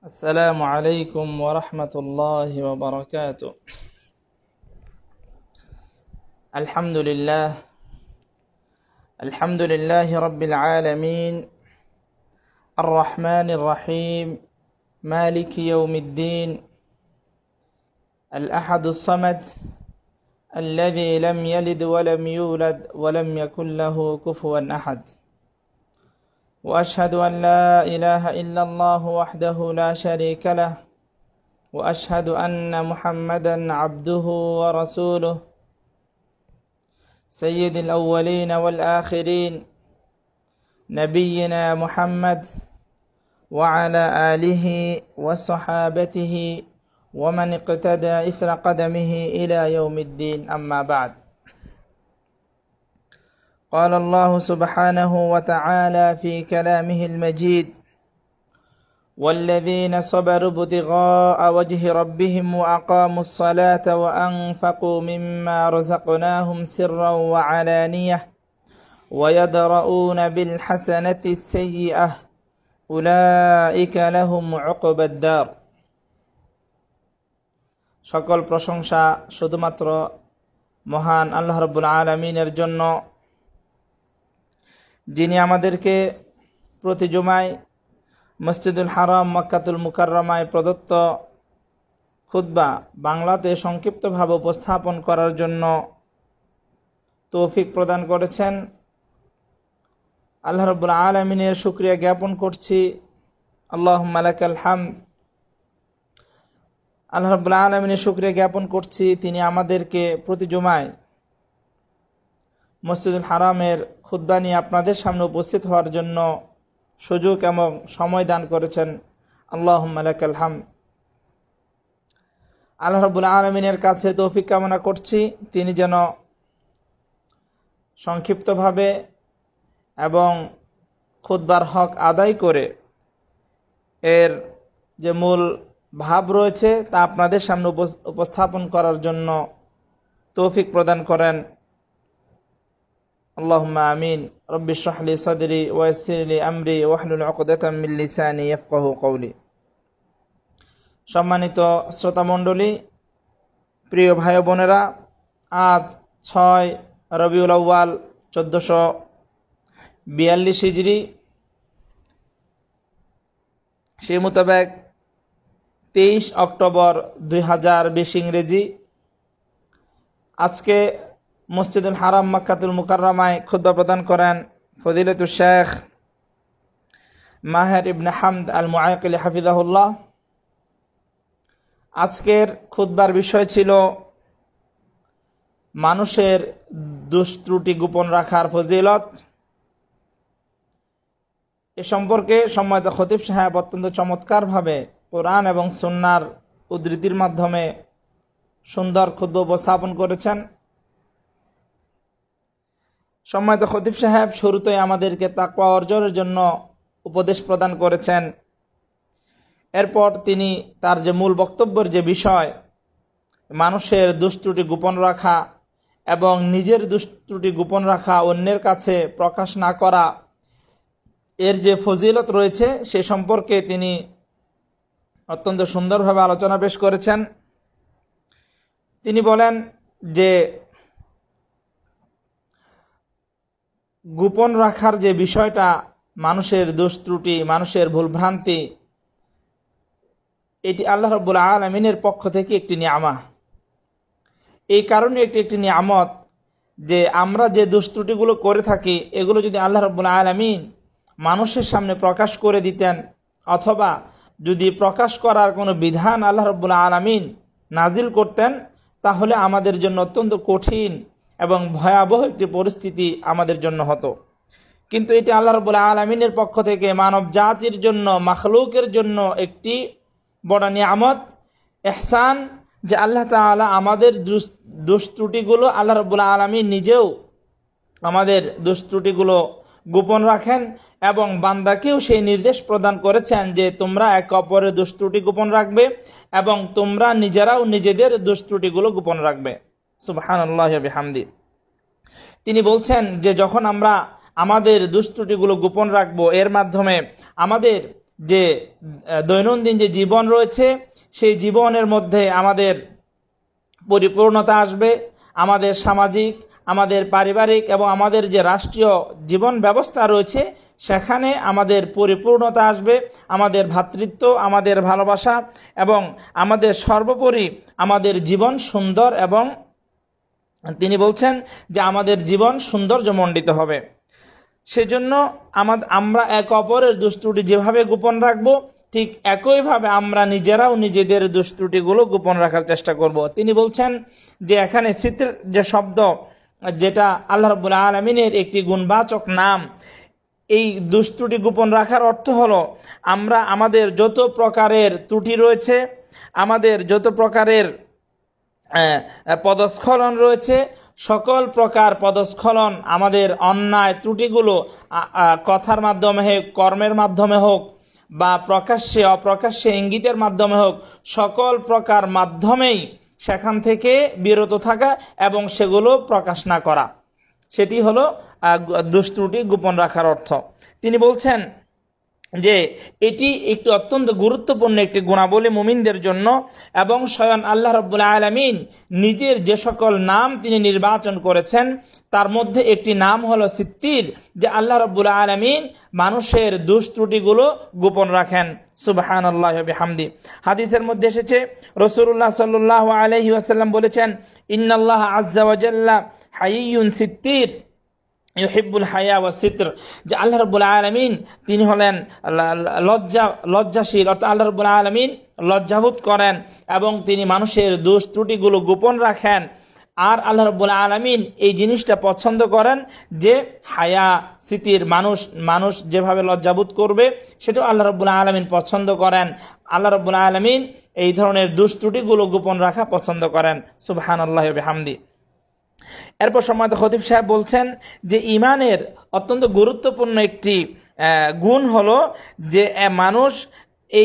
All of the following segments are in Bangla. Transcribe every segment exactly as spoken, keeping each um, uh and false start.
السلام عليكم ورحمة الله وبركاته. الحمد لله الحمد لله رب العالمين الرحمن الرحيم مالك يوم الدين الأحد الصمد الذي لم يلد ولم يولد ولم يكن له كفوا أحد. وأشهد أن لا إله إلا الله وحده لا شريك له وأشهد أن محمدا عبده ورسوله سيد الأولين والآخرين نبينا محمد وعلى آله وصحابته ومن اقتدى إثر قدمه إلى يوم الدين. أما بعد، قال الله سبحانه وتعالى في كلامه المجيد: والذين صبروا ابتغاء وجه ربهم وأقاموا الصلاة وأنفقوا مما رزقناهم سرا وعلانية ويدرؤون بالحسنة السيئة أولئك لهم عقبى الدار. সকল প্রশংসা শুধুমাত্র মহান আল্লাহ রাব্বুল আলামিনের জন্য, যিনি আমাদেরকে প্রতি জুমায় মসজিদুল হারাম মক্কাতুল মুকাররমায় প্রদত্ত খুতবা বাংলাতে সংক্ষিপ্তভাবে উপস্থাপন করার জন্য তৌফিক প্রদান করেছেন। আল্লাহ রাব্বুল আলামিনের শুকরিয়া জ্ঞাপন করছি। আল্লাহুম্মা লাকাল হামদ। আল্লাহ রাব্বুল আলামিনের শুকরিয়া জ্ঞাপন করছি, তিনি আমাদেরকে প্রতি জুমায় মসজিদুল হারামের খুতবা নিয়ে আপনাদের সামনে উপস্থিত হওয়ার জন্য সুযোগ এবং সময় দান করেছেন। আল্লাহুম্মা লাকাল হামদ। আল্লাহ রাব্বুল আলামিনের কাছে তৌফিক কামনা করছি, তিনি যেন সংক্ষিপ্তভাবে এবং খুতবার হক আদায় করে এর যে মূল ভাব রয়েছে তা আপনাদের সামনে উপস্থাপন করার জন্য তৌফিক প্রদান করেন। আল্লাহুম্মা আমিন। রব্বি ইশরাহ লি সাদরি ওয়া ইয়াসসির লি আমরি ওয়াহলুল উকদাতাম মিন লিসানি ইয়াফকাহু কওলি। সম্মানিত শ্রোতা মণ্ডলী, প্রিয় ভাই বোনেরা, আজ ছয় রবিউল আউয়াল চোদ্দশো বিয়াল্লিশ হিজরি, সেই মোতাবেক তেইশ অক্টোবর দুই হাজার বিশ ইংরেজি। আজকে মসজিদুল হারাম মক্কাতুল মুকাররমায় খুতবা প্রদান করেন ফজিলাতুল শেখ মাহের ইবনে হামদ আল মুআক্কিলি হাফিজাহুল্লাহ। আজকের খুতবার বিষয় ছিল মানুষের দোষ ত্রুটি গোপন রাখার ফজিলত। এ সম্পর্কে সম্মানিত খতিব সাহেব অত্যন্ত চমৎকারভাবে কোরআন এবং সুন্নাহর উদ্ধৃতির মাধ্যমে সুন্দর খুতবা উপস্থাপন করেছেন। সম্মানিত খতিব সাহেব শুরুতেই আমাদেরকে তাকওয়া অর্জনের জন্য উপদেশ প্রদান করেছেন। এরপর তিনি তার যে মূল বক্তব্যের যে বিষয়, মানুষের দুষ্ত্রুটি গোপন রাখা এবং নিজের দুষ্ত্রুটি গোপন রাখা, অন্যের কাছে প্রকাশ না করা, এর যে ফজিলত রয়েছে সে সম্পর্কে তিনি অত্যন্ত সুন্দরভাবে আলোচনা পেশ করেছেন। তিনি বলেন যে গোপন রাখার যে বিষয়টা, মানুষের দোষ ত্রুটি, মানুষের ভুলভ্রান্তি, এটি আল্লাহ রাব্বুল আলামিনের পক্ষ থেকে একটি নিয়ামত। এই কারণে একটি একটি নিয়ামত যে আমরা যে দোষ ত্রুটিগুলো করে থাকি, এগুলো যদি আল্লাহ রাব্বুল আলামিন মানুষের সামনে প্রকাশ করে দিতেন, অথবা যদি প্রকাশ করার কোনো বিধান আল্লাহ রাব্বুল আলামিন নাজিল করতেন, তাহলে আমাদের জন্য অত্যন্ত কঠিন এবং ভয়াবহ একটি পরিস্থিতি আমাদের জন্য হতো। কিন্তু এটি আল্লাহ রাব্বুল আলামিনের পক্ষ থেকে মানব জাতির জন্য, মাখলুকের জন্য একটি বড় নিয়ামত, ইহসান, যে আল্লাহ তাআলা আমাদের দোষ ত্রুটিগুলো, আল্লাহ রাব্বুল আলামিন নিজেও আমাদের দোষ ত্রুটিগুলো গোপন রাখেন এবং বান্দাকেও সেই নির্দেশ প্রদান করেছেন যে তোমরা একে অপরের দোষ ত্রুটি গোপন রাখবে এবং তোমরা নিজেরাও নিজেদের দোষ ত্রুটিগুলো গোপন রাখবে। সুবহানাল্লাহি ওয়া বিহামদি। তিনি বলছেন যে যখন আমরা আমাদের দোষ ত্রুটিগুলো গোপন রাখবো, এর মাধ্যমে আমাদের যে দৈনন্দিন যে জীবন রয়েছে সেই জীবনের মধ্যে আমাদের পরিপূর্ণতা আসবে, আমাদের সামাজিক, আমাদের পারিবারিক এবং আমাদের যে রাষ্ট্রীয় জীবন ব্যবস্থা রয়েছে সেখানে আমাদের পরিপূর্ণতা আসবে, আমাদের ভ্রাতৃত্ব, আমাদের ভালোবাসা এবং আমাদের সর্বোপরি আমাদের জীবন সুন্দর, এবং তিনি বলছেন যে আমাদের জীবন সৌন্দর্যমণ্ডিত হবে। সেজন্য আমরা এক অপরের দুষ্ত্রুটি যেভাবে গোপন রাখবো, ঠিক একইভাবে আমরা নিজেরাও নিজেদের দুষ্ত্রুটিগুলো গোপন রাখার চেষ্টা করব। তিনি বলছেন যে এখানে সিত্র যে শব্দ, যেটা আল্লাহ রাব্বুল আলামিনের একটি গুণবাচক নাম, এই দুষ্ত্রুটি গোপন রাখার অর্থ হলো আমরা আমাদের যত প্রকারের ত্রুটি রয়েছে, আমাদের যত প্রকারের পদস্খলন রয়েছে, সকল প্রকার পদস্খলন, আমাদের অন্যায় ত্রুটিগুলো কথার মাধ্যমে হোক, কর্মের মাধ্যমে হোক, বা প্রকাশ্যে অপ্রকাশ্যে ইঙ্গিতের মাধ্যমে হোক, সকল প্রকার মাধ্যমেই সেখান থেকে বিরত থাকা এবং সেগুলো প্রকাশ না করা, সেটি হলো দুষ্ত্রুটি গোপন রাখার অর্থ। তিনি বলছেন যে এটি একটি অত্যন্ত গুরুত্বপূর্ণ একটি গুণাবলী মুমিনদের জন্য, এবং স্বয়ং আল্লাহ রাব্বুল আলামিন নিজের যে সকল নাম তিনি নির্বাচন করেছেন তার মধ্যে একটি নাম হলো সিত্তির, যে আল্লাহ রাব্বুল আলামিন মানুষের দুষ্ত্রুটিগুলো গোপন রাখেন। সুবহানাল্লাহি ওয়া বিহামদি। হাদিসের মধ্যে এসেছে রাসূলুল্লাহ সাল্লাল্লাহু আলাইহি ওয়াসাল্লাম বলেছেন, ইন্নাল্লাহা আযজা ওয়া জাল্লা হাইয়্যুন সিত্তির ইউহিব্বুল হায়া ওয়া সিত্র, যে আল্লাহ রাব্বুল আলামিন তিনি হলেন লজ্জা লজ্জাশীল, অর্থাৎ আল্লাহ রাব্বুল আলামিন লজ্জাবোধ করেন এবং তিনি মানুষের দোষ ত্রুটিগুলো গোপন রাখেন। আর আল্লাহ রাব্বুল আলামিন এই জিনিসটা পছন্দ করেন যে হায়া সিতির, মানুষ মানুষ যেভাবে লজ্জাবোধ করবে সেটাও আল্লাহ রাব্বুল আলামিন পছন্দ করেন। আল্লাহ রাব্বুল আলামিন এই ধরনের দোষ ত্রুটিগুলো গোপন রাখা পছন্দ করেন। সুবহানাল্লাহি ওয়া বিহামদি। এরপর সম্মানিত খতিব সাহেব বলছেন যে ইমানের অত্যন্ত গুরুত্বপূর্ণ একটি গুণ হলো যে মানুষ এই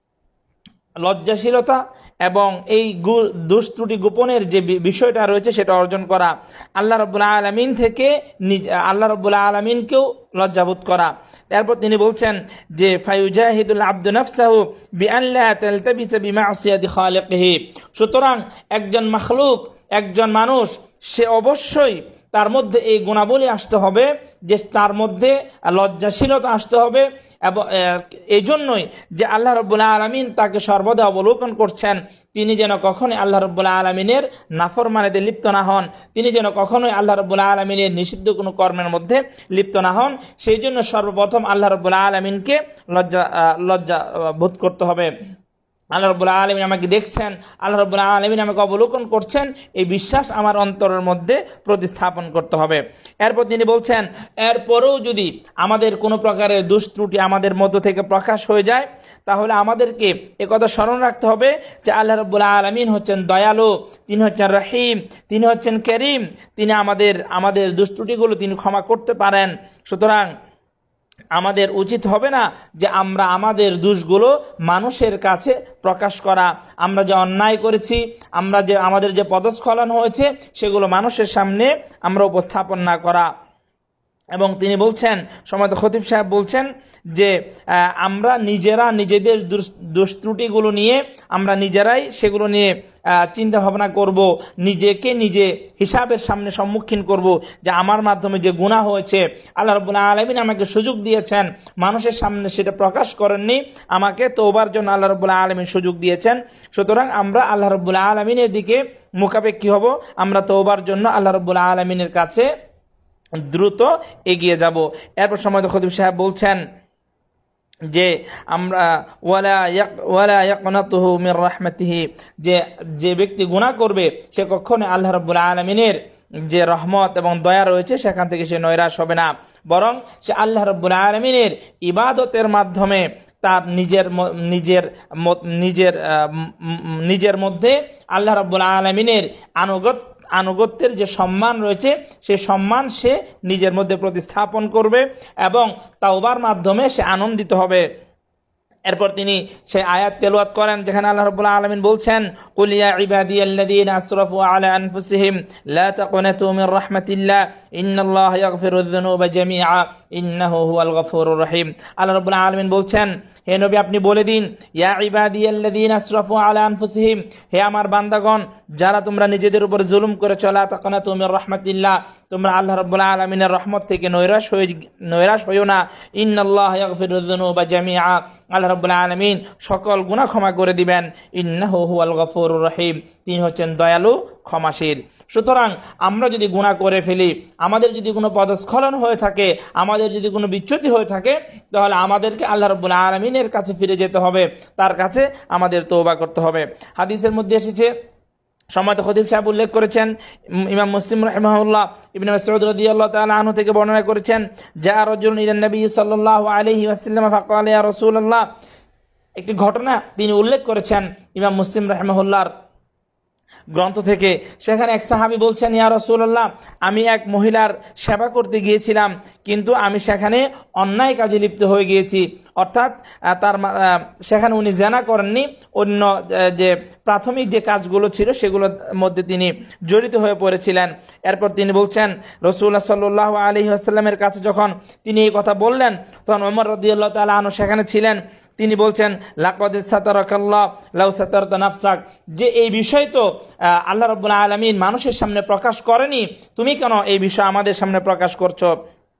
লজ্জাশীলতা এবং এই দুষ্ত্রুটি গোপনের যে বিষয়টা রয়েছে সেটা অর্জন করা, আল্লাহ রাব্বুল আলামিন থেকে আল্লাহ রাব্বুল আলামিনকেও লজ্জাবোধ করা। তারপর তিনি বলছেন যে ফায়ুজাহিদুল আবদু নাফসাহু বিআল্লা তালতাবিসা বিমাসিয়াতি খালিকিহি, সুতরাং একজন মাখলুক, একজন মানুষ, সে অবশ্যই তার মধ্যে এই গুণাবলী আসতে হবে যে তার মধ্যে লজ্জাশীলতা আসতে হবে, এবং এই জন্যই যে আল্লাহ রাব্বুল আলামিন তাকে সর্বদা অবলোকন করছেন, তিনি যেন কখনোই আল্লাহ রাব্বুল আলামিনের নাফরমানিতে লিপ্ত না হন, তিনি যেন কখনোই আল্লাহ রাব্বুল আলামিনের নিষিদ্ধ কোনো কর্মের মধ্যে লিপ্ত না হন। সেই জন্য সর্বপ্রথম আল্লাহ রাব্বুল আলামিনকে লজ্জা লজ্জা বোধ করতে হবে। আল্লাহ রাব্বুল আলামিন আমাকে দেখছেন, আল্লাহ রাব্বুল আলামিন আমাকে অবলোকন করছেন, এই বিশ্বাস আমার অন্তরের মধ্যে প্রতিস্থাপন করতে হবে। এরপর তিনি বলছেন, এরপরেও যদি আমাদের কোনো প্রকারের দুষ্ত্রুটি আমাদের মধ্য থেকে প্রকাশ হয়ে যায়, তাহলে আমাদেরকে একথা স্মরণ রাখতে হবে যে আল্লাহ রাব্বুল আলামিন হচ্ছেন দয়ালু, তিনি হচ্ছেন রহিম, তিনি হচ্ছেন করিম, তিনি আমাদের আমাদের দুষ্ত্রুটিগুলো তিনি ক্ষমা করতে পারেন। সুতরাং আমাদের উচিত হবে না যে আমরা আমাদের দোষগুলো মানুষের কাছে প্রকাশ করা, আমরা যে অন্যায় করেছি, আমরা যে আমাদের যে পদস্খলন হয়েছে সেগুলো মানুষের সামনে আমরা উপস্থাপন না করা। এবং তিনি বলছেন, সম্মানিত খতিব সাহেব বলছেন যে আমরা নিজেরা নিজেদের দুষ্ত্রুটিগুলো নিয়ে আমরা নিজেরাই সেগুলো নিয়ে চিন্তা ভাবনা করব, নিজেকে নিজে হিসাবের সামনে সম্মুখীন করব যে আমার মাধ্যমে যে গুনাহ হয়েছে, আল্লাহ রাব্বুল আলামিন আমাকে সুযোগ দিয়েছেন, মানুষের সামনে সেটা প্রকাশ করেননি, আমাকে তওবার জন্য আল্লাহ রাব্বুল আলামিন সুযোগ দিয়েছেন। সুতরাং আমরা আল্লাহ রাব্বুল আলামিনের দিকে মুখাপেক্ষী হব, আমরা তওবার জন্য আল্লাহ রাব্বুল আলামিনের কাছে দ্রুত এগিয়ে যাব। এরপর সম্মানিত খতিব সাহেব বলছেন যে আমরা ওয়ালা ওয়ালা ইয়াকনাতুহু মির রাহমাতিহি, যে যে ব্যক্তি গুনাহ করবে সে কখনো আল্লাহ রাব্বুল আলামিনের যে রহমত এবং দয়া রয়েছে সেখান থেকে সে নৈরাশ হবে না, বরং সে আল্লাহ রাব্বুল আলামিনের ইবাদতের মাধ্যমে তার নিজের নিজের নিজের নিজের মধ্যে আল্লাহ রাব্বুল আলামিনের আনুগত্য আনুগত্যের যে সম্মান রয়েছে সেই সম্মান সে নিজের মধ্যে প্রতিস্থাপন করবে এবং তাওবার মাধ্যমে সে আনন্দিত হবে। এরপর তিনি সেই আয়াত তেলাওয়াত করেন যেখানে আল্লাহ রাব্বুল আলামিন বলছেন, কুল ইয়া ইবাদিয়াল্লাযীনা আসরাফু আলা আনফুসিহিম লা তাকুনাতু মির রাহমাতিল্লাহ ইন্নাল্লাহা ইয়াগফিরুয যুনুবা জামিআ ইন্নাহু হুয়াল গফুরুর রহিম। আল্লাহ রাব্বুল আলামিন বলছেন, হে নবী আপনি বলে দিন, ইয়া ইবাদিয়াল্লাযীনা আসরাফু আলা আনফুসিহিম, হে আমার বান্দাগণ যারা তোমরা নিজেদের উপর জুলুম করেছো, লা তাকুনাতু মির রাহমাতিল্লাহ, তোমরা আল্লাহ রাব্বুল আলামিনের রহমত থেকে নৈরাশ হয়ে নৈরাশ হইও না। ইন্নাল্লাহা ইয়াগফিরুয যুনুবা জামিআ, আল্লাহ রাব্বুল আলামিন সকল গুনাহ ক্ষমা করে দিবেন। ইন্নাহু হুয়াল গফুরুর রহিম, তিনি হচ্ছেন দয়ালু ক্ষমাশীল। সুতরাং আমরা যদি গুনাহ করে ফেলি, আমাদের যদি কোনো পদস্খলন হয়ে থাকে, আমাদের যদি কোনো বিচ্যুতি হয়ে থাকে, তাহলে আমাদেরকে আল্লাহ রাব্বুল আলামিনের কাছে ফিরে যেতে হবে, তার কাছে আমাদের তওবা করতে হবে। হাদিসের মধ্যে এসেছে, সম্মানিত খতিব সাহেব উল্লেখ করেছেন, ইমাম মুসলিম রাহিমাহুল্লাহ ইবনে মাসউদ রাদিয়াল্লাহু তাআলা আনহু থেকে বর্ণনা করেছেন, যা রাজুলুন ইলা নবী সাল্লাল্লাহু আলাইহি ওয়াসাল্লাম ফাকালা ইয়া রাসূলুল্লাহ, একটি ঘটনা তিনি উল্লেখ করেছেন ইমাম মুসলিম রাহিমাহুল্লাহর গ্রন্থ থেকে। সেখানে এক সাহাবী বলছেন, ইয়া রাসূলুল্লাহ, আমি এক মহিলার সেবা করতে গিয়েছিলাম, কিন্তু আমি সেখানে অন্যায় কাজে লিপ্ত হয়ে গিয়েছি। অর্থাৎ তার সেখানে উনি জিনা করেননি, অন্য যে প্রাথমিক যে কাজগুলো ছিল সেগুলোর মধ্যে তিনি জড়িত হয়ে পড়েছিলেন। এরপর তিনি বলছেন, রাসূলুল্লাহ সাল্লাল্লাহু আলাইহি ওয়াসাল্লামের কাছে যখন তিনি এই কথা বললেন, তখন ওমর রাদিয়াল্লাহু তাআলা আনহু সেখানে ছিলেন। তিনি বলছেন, লাকাদ সাতারাকাল্লাহ লাউ সাতারতা নাফসাক, যে এই বিষয় তো আল্লাহ রাব্বুল আলামিন মানুষের সামনে প্রকাশ করেনি, তুমি কেন এই বিষয় আমাদের সামনে প্রকাশ করছো?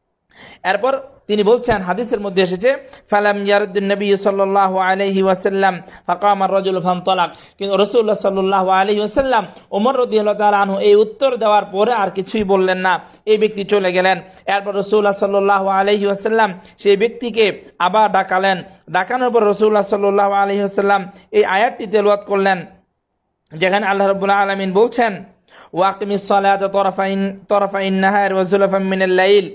এরপর তিনি বলছেন, হাদিসের মধ্যে এসেছে, ফালাম ইয়ারুদ্দিন নবী সাল্লাল্লাহু আলাইহি ওয়াসাল্লাম ফাকামা আর-রাজুলু ফানতালাক, কিন্তু রাসূলুল্লাহ সাল্লাল্লাহু আলাইহি ওয়াসাল্লাম ওমর রাদিয়াল্লাহু তাআলা আনহু এই উত্তর দেওয়ার পরে আর কিছুই বললেন না, এই ব্যক্তি চলে গেলেন। এরপর রাসূলুল্লাহ সাল্লাল্লাহু আলাইহি ওয়াসাল্লাম সেই ব্যক্তিকে আবার ডাকালেন। ডাকানোর পর রাসূলুল্লাহ সাল্লাল্লাহু আলাইহি ওয়াসাল্লাম এই আয়াতটি তেলাওয়াত করলেন, যেখানে আল্লাহ রাব্বুল আলামিন বলছেন, ওয়াকিমিস সালাতা তরফাইন তরফাইন নাহার ওয়া যুলফাম মিনাল লাইল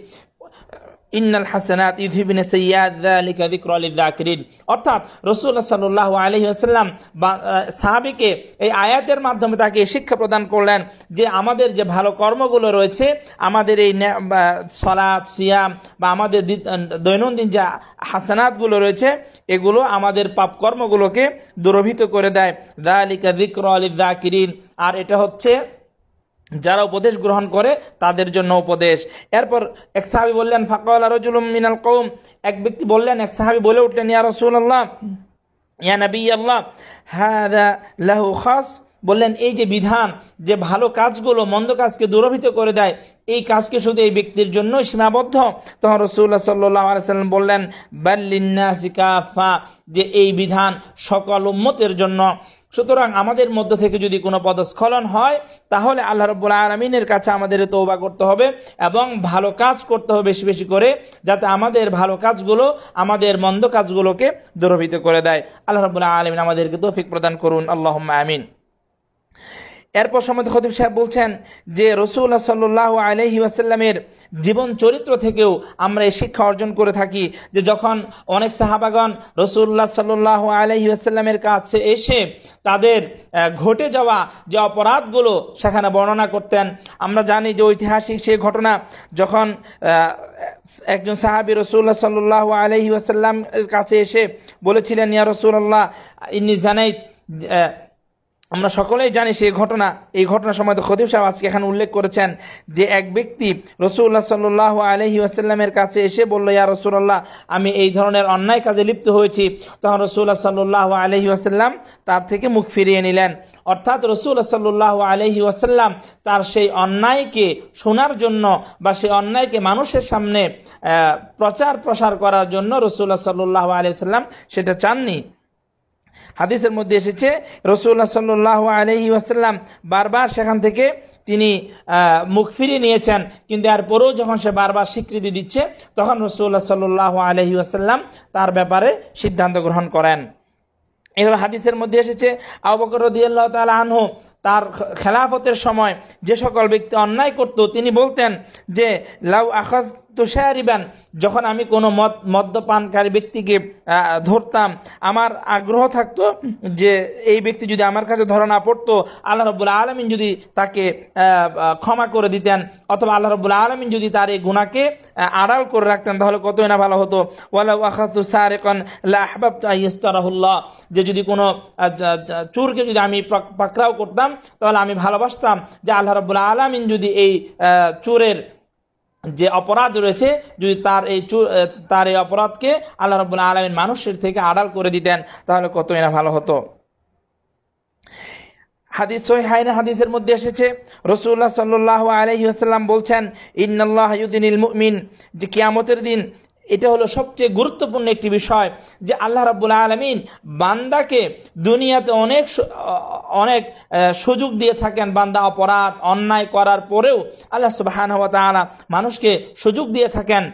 ইন্নাল হাসানাত ইউযহিবুনা সাইয়্যাত যালিকা যিকরা লিয-যাকিরিন। অর্থাৎ রাসূলুল্লাহ সাল্লাল্লাহু আলাইহি ওয়াসাল্লাম সাহাবীকে এই আয়াতের মাধ্যমে তাকে শিক্ষা প্রদান করলেন যে আমাদের যে ভালো কর্মগুলো রয়েছে, আমাদের এই সালাত, সিয়াম বা আমাদের দৈনন্দিন যে হাসানাতগুলো রয়েছে, এগুলো আমাদের পাপ কর্মগুলোকে দূরীভূত করে দেয়। যালিকা যিকরা লিয-যাকিরিন, আর এটা হচ্ছে যারা উপদেশ গ্রহণ করে তাদের জন্য উপদেশ। এরপর এক সাহাবী বললেন, ফাকালা রাজুলুম মিনাল কওম, এক ব্যক্তি বললেন, এক সাহাবী বলে উঠলেন, ইয়া রাসূলুল্লাহ, ইয়া নবী আল্লাহ, হাযা লাহু খাস, বললেন এই যে বিধান, যে ভালো কাজগুলো মন্দ কাজকে দূরীভূত করে দেয়, এই কাজকে শুধু এই ব্যক্তির জন্য সীমাবদ্ধ? তখন রাসূলুল্লাহ সাল্লাল্লাহু আলাইহি ওয়াসাল্লাম বললেন, বাল লিন-নাসি কাফা, যে এই বিধান সকল উম্মতের জন্য। সুতরাং আমাদের মধ্য থেকে যদি কোনো পদস্খলন হয়, তাহলে আল্লাহ রাব্বুল আলামিনের কাছে আমাদের তওবা করতে হবে এবং ভালো কাজ করতে হবে বেশি বেশি করে, যাতে আমাদের ভালো কাজগুলো আমাদের মন্দ কাজগুলোকে দূরীভূত করে দেয়। আল্লাহ রাব্বুল আলামিন আমাদেরকে তৌফিক প্রদান করুন, আল্লাহুম্মা আমিন। এরপর সম্মানিত খতিব সাহেব বলছেন যে রাসূলুল্লাহ সাল্লাল্লাহু আলাইহি ওয়াসাল্লামের জীবন চরিত্র থেকেও আমরা এই শিক্ষা অর্জন করে থাকি যে যখন অনেক সাহাবাগণ রাসূলুল্লাহ সাল্লাল্লাহু আলাইহি ওয়াসাল্লামের কাছে এসে তাদের ঘটে যাওয়া যে অপরাধগুলো সেখানে বর্ণনা করতেন, আমরা জানি যে ঐতিহাসিক সেই ঘটনা, যখন একজন সাহাবী রাসূলুল্লাহ সাল্লাল্লাহু আলাইহি ওয়াসাল্লামের কাছে এসে বলেছিলেন, ইয়া রাসূলুল্লাহ ইন্নী জানাইত, আমরা সকলেই জানি সেই ঘটনা। এই ঘটনার সময় তো খতিব সাহেব আজকে এখানে উল্লেখ করেছেন যে এক ব্যক্তি রাসূলুল্লাহ সাল্লাল্লাহু আলাইহি ওয়াসাল্লামের কাছে এসে বলল, ইয়া রাসূলুল্লাহ, আমি এই ধরনের অন্যায় কাজে লিপ্ত হয়েছি। তখন রাসূলুল্লাহ সাল্লাল্লাহু আলাইহি ওয়াসাল্লাম তার থেকে মুখ ফিরিয়ে নিলেন। অর্থাৎ রাসূলুল্লাহ সাল্লাল্লাহু আলাইহি ওয়াসাল্লাম তার সেই অন্যায়কে শোনার জন্য বা সেই অন্যায়কে মানুষের সামনে প্রচার প্রসার করার জন্য রাসূলুল্লাহ সাল্লাল্লাহু আলাইহি ওয়াসাল্লাম সেটা চাননি। হাদিসের মধ্যে এসেছে রাসূলুল্লাহ সাল্লাল্লাহু আলাইহি ওয়াসাল্লাম বারবার সেখান থেকে তিনি মুখ ফিরিয়ে নিয়েছেন, কিন্তু এরপরেও যখন সে বারবার স্বীকৃতি দিচ্ছে, তখন রাসূলুল্লাহ সাল্লাল্লাহু আলাইহি ওয়াসাল্লাম তার ব্যাপারে সিদ্ধান্ত গ্রহণ করেন। এভাবে হাদিসের মধ্যে এসেছে আবু বকর রাদিয়াল্লাহু তাআলা আনহু তার খেলাফতের সময় যে সকল ব্যক্তি অন্যায় করত, তিনি বলতেন যে লাউ আখাযতু তুশারিবান, যখন আমি কোনো মদ মদ্যপানকারী ব্যক্তিকে ধরতাম, আমার আগ্রহ থাকতো যে এই ব্যক্তি যদি আমার কাছে ধরা না পড়তো, আল্লাহ রাব্বুল আলামিন যদি তাকে ক্ষমা করে দিতেন, অথবা আল্লাহ রাব্বুল আলামিন যদি তার এই গুনাহকে আড়াল করে রাখতেন, তাহলে কতই না ভালো হতো। ওয়ালাউ আখাযতু সারিকান লা আহবাবতু আইয়াস্তারাহুল্লাহ, যে যদি কোনো চোরকে যদি আমি পাকড়াও করতাম, তাহলে আমি ভালোবাসতাম যে আল্লাহ রাব্বুল আলামিন যদি এই চোরের যে অপরাধ রয়েছে, যদি তার এই তার এই অপরাধকে আল্লাহ রাব্বুল আলামিন মানুষের থেকে আড়াল করে দিতেন, তাহলে কতই না ভালো হতো। হাদিস সহিহাইন হাদিসের মধ্যে এসেছে, রাসূলুল্লাহ সাল্লাল্লাহু আলাইহি ওয়াসাল্লাম বলছেন, ইন্নাল্লাহা ইউদিনিল মুমিন, যে কিয়ামতের দিন এটা হলো সবচেয়ে গুরুত্বপূর্ণ একটি বিষয়, যে আল্লাহ রাব্বুল আলামিন বান্দাকে দুনিয়াতে অনেক অনেক সুযোগ দিয়ে থাকেন। বান্দা অপরাধ অন্যায় করার পরেও আল্লাহ সুবহানাহু ওয়া তাআলা মানুষকে সুযোগ দিয়ে থাকেন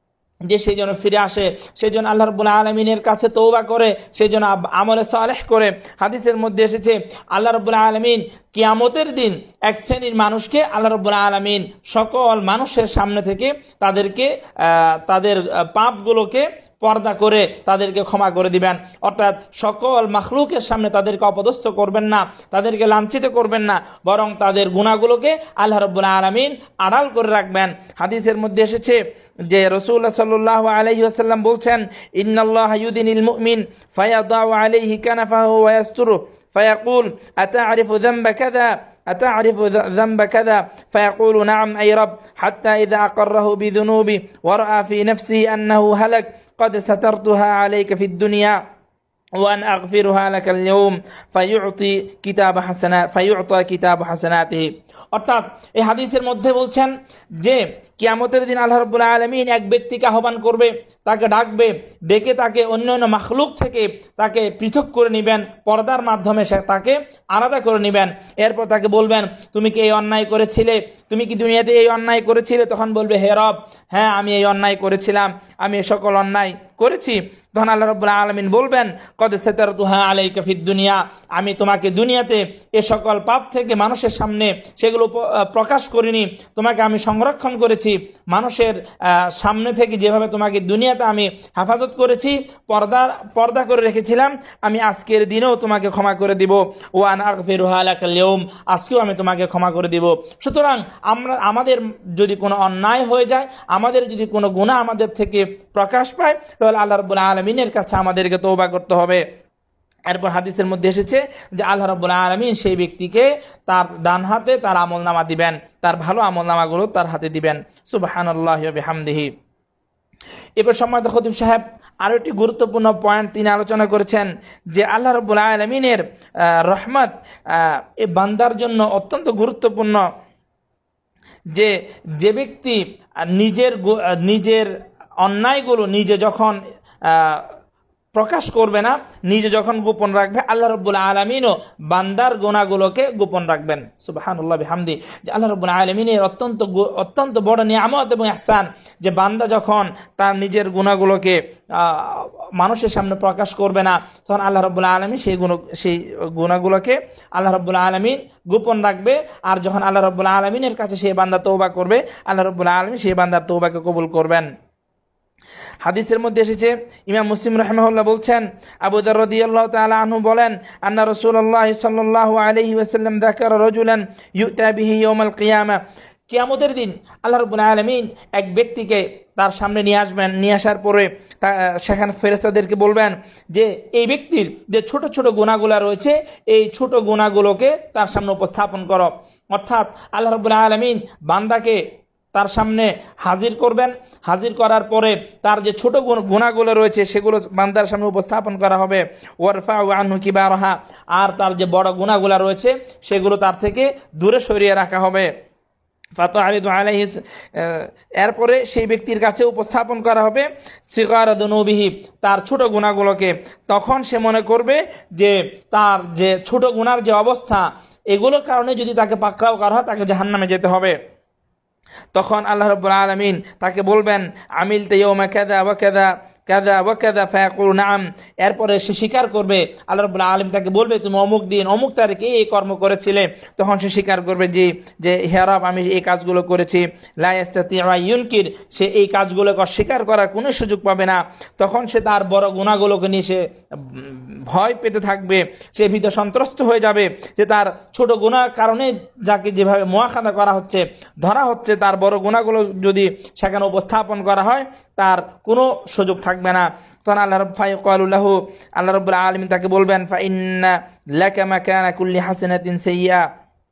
যে সেই জন্য ফিরে আসে, সেই জন্য আল্লাহ রাব্বুল আলামিনের কাছে তওবা করে, সেই জন্য আমলে সালেহ করে। হাদিসের মধ্যে এসেছে, আল্লাহ রাব্বুল আলামিন কিয়ামতের দিন এক শ্রেণীর মানুষকে আল্লাহ রাব্বুল আলামিন সকল মানুষের সামনে থেকে তাদেরকে তাদের পাপগুলোকে পর্দা করে তাদেরকে ক্ষমা করে দিবেন। অর্থাৎ সকল মাখলুকের সামনে তাদেরকে অপদস্থ করবেন না, তাদেরকে লাঞ্ছিত করবেন না, বরং তাদের গুনাহগুলোকে আল্লাহ রাব্বুল আলামিন আড়াল করে রাখবেন। হাদিসের মধ্যে এসেছে যে রাসূলুল্লাহ সাল্লাল্লাহু আলাইহি ওয়াসাল্লাম বলছেন, ইন্নাল্লাহা ইউদিনিল মুমিন ফায়াদাউ আলাইহি কানাফাহু ওয়া ইয়াসতুরু ফায়াকুল আতা'রিফু যামবা কাযা أتعرف ذنب كذا فيقول نعم أي رب حتى إذا أقره بذنوبه ورأى في نفسه أنه هلك قد سترتها عليك في الدنيا وأن أغفرها لك اليوم فيعطي كتاب حسنات فيعطى كتاب حسناته। অর্থাৎ এই হাদিসের মধ্যে বলছেন যে কিয়ামতের দিন আল্লাহ রাব্বুল আলামিন এক ব্যক্তিকে আহ্বান করবে, তাকে ডাকবে, ডেকে তাকে অন্য অন্য মাখলুক থেকে তাকে পৃথক করে নেবেন, পর্দার মাধ্যমে সে তাকে আলাদা করে নেবেন। এরপর তাকে বলবেন, তুমি কি এই অন্যায় করেছিলে, তুমি কি দুনিয়াতে এই অন্যায় করেছিলে? তখন বলবে, হে রব, হ্যাঁ আমি এই অন্যায় করেছিলাম, আমি এই সকল অন্যায় করেছি। তখন আল্লাহ রাব্বুল আলামিন বলবেন, কদ সাতারতুহা আলাইকা ফিদ দুনিয়া, আমি তোমাকে দুনিয়াতে এ সকল পাপ থেকে মানুষের সামনে সেগুলো প্রকাশ করিনি, তোমাকে আমি সংরক্ষণ করেছি। মানুষের সামনে থেকে যেভাবে তোমাকে দুনিয়াতে আমি হেফাজত করেছি, পর্দা পর্দা করে রেখেছিলাম, আমি আজকের দিনেও তোমাকে ক্ষমা করে দিব। ওয়ান আগফিরুহা লাকাল ইয়াউম, আজকেও আমি তোমাকে ক্ষমা করে দিব। সুতরাং আমরা আমাদের যদি কোনো অন্যায় হয়ে যায়, আমাদের যদি কোনো গুনাহ আমাদের থেকে প্রকাশ পায়, তাহলে আল্লাহ রাব্বুল আলামিনের কাছে আমাদেরকে তওবা করতে হবে। এরপর হাদিসের মধ্যে এসেছে যে আল্লাহ রাব্বুল আলামিন সেই ব্যক্তিকে তার ডান হাতে তার আমলনামা দিবেন, তার ভালো আমলনামাগুলো তার হাতে দিবেন। সুবহানাল্লাহি ওয়া বিহামদিহি। এবার সম্মানিত খতিব সাহেব আরো একটি গুরুত্বপূর্ণ পয়েন্ট তিনি আলোচনা করেছেন, যে আল্লাহ রাব্বুল আলামিনের রহমত এই বান্দার জন্য অত্যন্ত গুরুত্বপূর্ণ। যে যে ব্যক্তি নিজের নিজের অন্যায়গুলো নিজে যখন প্রকাশ করবে না, নিজে যখন গোপন রাখবে, আল্লাহ রাব্বুল আলামিনও বান্দার গুনাহগুলোকে গোপন রাখবেন। সুবহানাল্লাহ বিহামদি। যে আল্লাহ রাব্বুল আলামিনের অত্যন্ত অত্যন্ত বড় নিয়ামত এবং ইহসান, যে বান্দা যখন তার নিজের গুনাহগুলোকে মানুষের সামনে প্রকাশ করবে না, তখন আল্লাহ রাব্বুল আলামিন সেই গুণ সেই গুনাহগুলোকে আল্লাহ রাব্বুল আলামিন গোপন রাখবে। আর যখন আল্লাহ রাব্বুল আলামিনের কাছে সেই বান্দা তওবা করবে, আল্লাহ রাব্বুল আলামিন সেই বান্দার তওবাকে কবুল করবেন। হাদিসের মধ্যে এসেছে, ইমাম মুসলিম রাহিমাহুল্লাহ বলছেন, আবু যর রাদিয়াল্লাহু তাআলা আনহু বলেন, আন্না রাসূলুল্লাহ সাল্লাল্লাহু আলাইহি ওয়াসাল্লাম যাকারা রাজুলান ইউতা বিহি ইয়াউমাল কিয়ামা, কিয়ামতের দিন আল্লাহ রাব্বুল আলামিন এক ব্যক্তিকে তার সামনে নিয়ে আসবেন। নিয়ে আসার পরে সেখানে ফেরেশতাদেরকে বলবেন যে এই ব্যক্তির যে ছোট ছোট গুনাহগুলো রয়েছে, এই ছোট গুনাহগুলোকে তার সামনে উপস্থাপন করো। অর্থাৎ আল্লাহ রাব্বুল আলামিন বান্দাকে তার সামনে হাজির করবেন। হাজির করার পরে তার যে ছোট গুনাহগুলো রয়েছে সেগুলো বান্দার সামনে উপস্থাপন করা হবে। ওয়ারফাউ আনহু কিবারহা, আর তার যে বড় গুনাহগুলো রয়েছে সেগুলো তার থেকে দূরে সরিয়ে রাখা হবে। ফাতারিদু আলাইহি, এরপরে সেই ব্যক্তির কাছে উপস্থাপন করা হবে সিগারা দুনুবিহি, তার ছোট গুনাহগুলোকে। তখন সে মনে করবে যে তার যে ছোট গুনার যে অবস্থা, এগুলোর কারণে যদি তাকে পাকড়াও করা হয়, তাকে জাহান্নামে যেতে হবে। তখন আল্লাহ রাব্বুল আলামিন তাকে বলবেন, আমিলতা ইয়াউমা কাযা ওয়া কাযা কাযা ওয়া কাযা ফায়াকুলু নাম, এরপরে সে স্বীকার করবে, আল্লাহ রাব্বুল আলামিন তাকে বলবে তুমি অমুক দিন অমুক তারিখে এই কর্ম করেছিলে, তখন সে স্বীকার করবে যে যে হে রব আমি এই কাজগুলো করেছি। লা ইস্তাতিউ আন ইউনকির, সে এই কাজগুলোকে অস্বীকার করার কোনো সুযোগ পাবে না। তখন সে তার বড় গুনাহগুলোকে নিয়ে সে ভয় পেতে থাকবে, সে ভীত সন্ত্রস্ত হয়ে যাবে যে তার ছোট গুনার কারণে যাকে যেভাবে মুআখাযা করা হচ্ছে, ধরা হচ্ছে, তার বড় গুনাহগুলো যদি সেখানে উপস্থাপন করা হয় তার কোনো সুযোগ থাকবে না। তখন আল্লাহ রাব্বুল ফায়াকুলু লাহু, আল্লাহ রাব্বুল আলামিন তাকে বলবেন ফা ইন্না লাকা মাকানা কুল্লি হাসানাতিন সাইয়্যা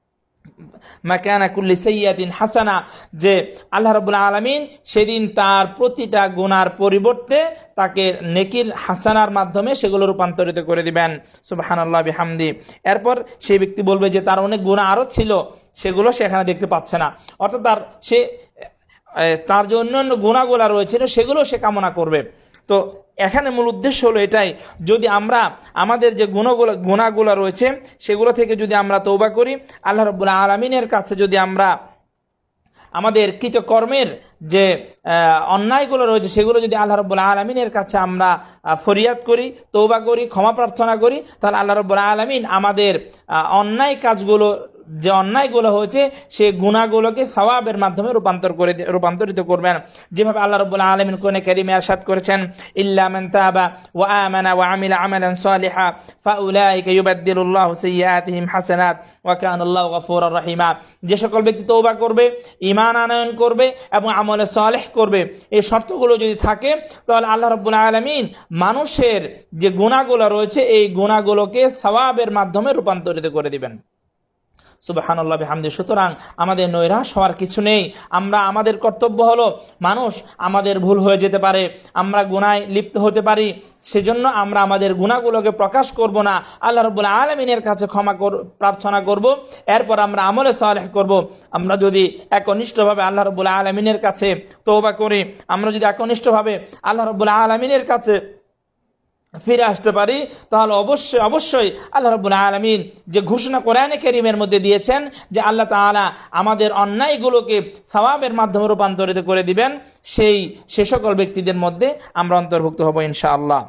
মাকানা কুল্লি সাইয়্যাতিন হাসানা, যে আল্লাহ রাব্বুল আলামিন সেদিন তার প্রতিটা গুনার পরিবর্তে তাকে নেকির হাসানার মাধ্যমে সেগুলো রূপান্তরিত করে দিবেন। সুবহানাল্লাহ বিহামদি। এরপর সেই ব্যক্তি বলবে যে তার অনেক গুনাহ আরও ছিল, সেগুলো সেখানে দেখতে পাচ্ছে না, অর্থাৎ তার সে তার যে অন্যান্য গুনাহগুলো রয়েছিল সেগুলো সে কামনা করবে। তো এখানে মূল উদ্দেশ্য হলো এটাই, যদি আমরা আমাদের যে গুণগুলো গুনাহগুলো রয়েছে সেগুলো থেকে যদি আমরা তওবা করি, আল্লাহ রাব্বুল আলামিনের কাছে যদি আমরা আমাদের কৃতকর্মের যে অন্যায়গুলো রয়েছে সেগুলো যদি আল্লাহ রাব্বুল আলামিনের কাছে আমরা ফরিয়াদ করি, তওবা করি, ক্ষমা প্রার্থনা করি, তাহলে আল্লাহ রাব্বুল আলামিন আমাদের অন্যায় কাজগুলো যে অন্যায়গুলো হয়েছে সেই গুনাহগুলোকে সওয়াবের মাধ্যমে রূপান্তর করে রূপান্তরিত করবেন। যেভাবে আল্লাহ রাব্বুল আলামিন কোরআনে কারীমে ইরশাদ করেছেন ইল্লা মান তাবা ওয়া আমানা ওয়া আমিলা আমালান সালিহা ফাউলাইকা ইউবাদদিলুল্লাহু সাইয়্যাতিহিম হাসানাত ওয়া কানাল্লাহু গফুরুর রহিমা, যে সকল ব্যক্তি তওবা করবে, ঈমান আনয়ন করবে এবং আমলে সালেহ করবে, এই শর্তগুলো যদি থাকে তাহলে আল্লাহ রাব্বুল আলামিন মানুষের যে গুনাহগুলো রয়েছে এই গুনাহগুলোকে সওয়াবের মাধ্যমে রূপান্তরিত করে দিবেন। সুবহানাল্লাহ বিহামদি। সুতরাং আমাদের নৈরাশ হওয়ার কিছু নেই। আমরা আমাদের কর্তব্য হলো, মানুষ আমাদের ভুল হয়ে যেতে পারে, আমরা গুনায় লিপ্ত হতে পারি, সেজন্য আমরা আমাদের গুনাহগুলোকে প্রকাশ করব না, আল্লাহ রাব্বুল আলামিনের কাছে ক্ষমা প্রার্থনা করব, এরপর আমরা আমলে সালেহ করব। আমরা যদি একনিষ্ঠভাবে আল্লাহ রাব্বুল আলামিনের কাছে তওবা করি, আমরা যদি একনিষ্ঠভাবে আল্লাহ রাব্বুল আলামিনের কাছে ফিরে আসতে পারি, তাহলে অবশ্যই অবশ্যই আল্লাহ রাব্বুল আলামিন যে ঘোষণা কোরআনে কারীমের মধ্যে দিয়েছেন যে আল্লাহ তাআলা আমাদের অন্যায়গুলোকে সওয়াবের মাধ্যমে রূপান্তরিত করে দিবেন, সেই সে সকল ব্যক্তিদের মধ্যে আমরা অন্তর্ভুক্ত হব ইনশাআল্লাহ।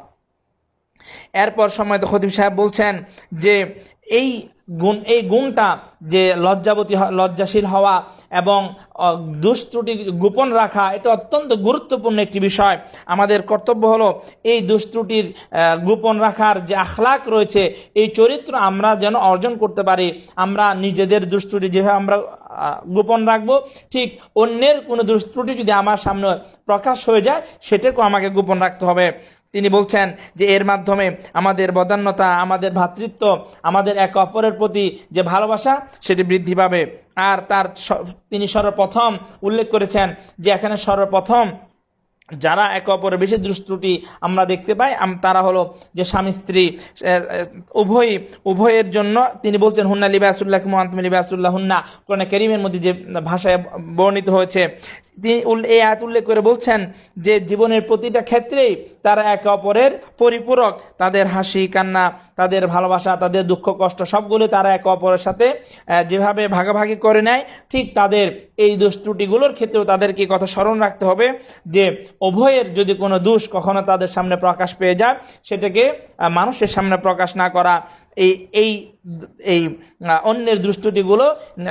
এরপর সম্মানিত খতিব সাহেব বলছেন যে এই গুণ এই গুণটা যে লজ্জাবতী লজ্জাশীল হওয়া এবং দুষ্ত্রুটি গোপন রাখা, এটা অত্যন্ত গুরুত্বপূর্ণ একটি বিষয়। আমাদের কর্তব্য হলো এই দুষ্ত্রুটির গোপন রাখার যে আখলাক রয়েছে, এই চরিত্র আমরা যেন অর্জন করতে পারি। আমরা নিজেদের দুষ্ত্রুটি যেভাবে আমরা গোপন রাখবো, ঠিক অন্যের কোনো দুষ্ত্রুটি যদি আমার সামনে প্রকাশ হয়ে যায় সেটাকেও আমাকে গোপন রাখতে হবে। তিনি বলছেন যে এর মাধ্যমে আমাদের বদান্যতা, আমাদের ভ্রাতৃত্ব, আমাদের একে অপরের প্রতি যে ভালোবাসা সেটি বৃদ্ধি পাবে। আর তার তিনি সর্বপ্রথম উল্লেখ করেছেন যে এখানে সর্বপ্রথম যারা একে অপরের বেশি দুষ্ত্রুটি আমরা দেখতে পাই তারা হলো যে স্বামী স্ত্রী উভয় উভয়ের জন্য তিনি বলছেন হুন্না লিবাসুল্লাহ মুআন্তুম লিবাসুল্লাহ হুন্না, কোরআনে কারীমের মধ্যে যে ভাষায় বর্ণিত হয়েছে, তিনি এই আয়াত উল্লেখ করে বলছেন যে জীবনের প্রতিটা ক্ষেত্রেই তারা একে অপরের পরিপূরক, তাদের হাসি কান্না, তাদের ভালোবাসা, তাদের দুঃখ কষ্ট সবগুলো তারা একে অপরের সাথে যেভাবে ভাগাভাগি করে নেয়, ঠিক তাদের এই দোষ ত্রুটিগুলোর ক্ষেত্রেও তাদেরকে কথা স্মরণ রাখতে হবে যে উভয়ের যদি কোনো দোষ কখনো তাদের সামনে প্রকাশ পেয়ে যায় সেটাকে মানুষের সামনে প্রকাশ না করা, এই এই এই অন্যের দুষ্টুটিগুলো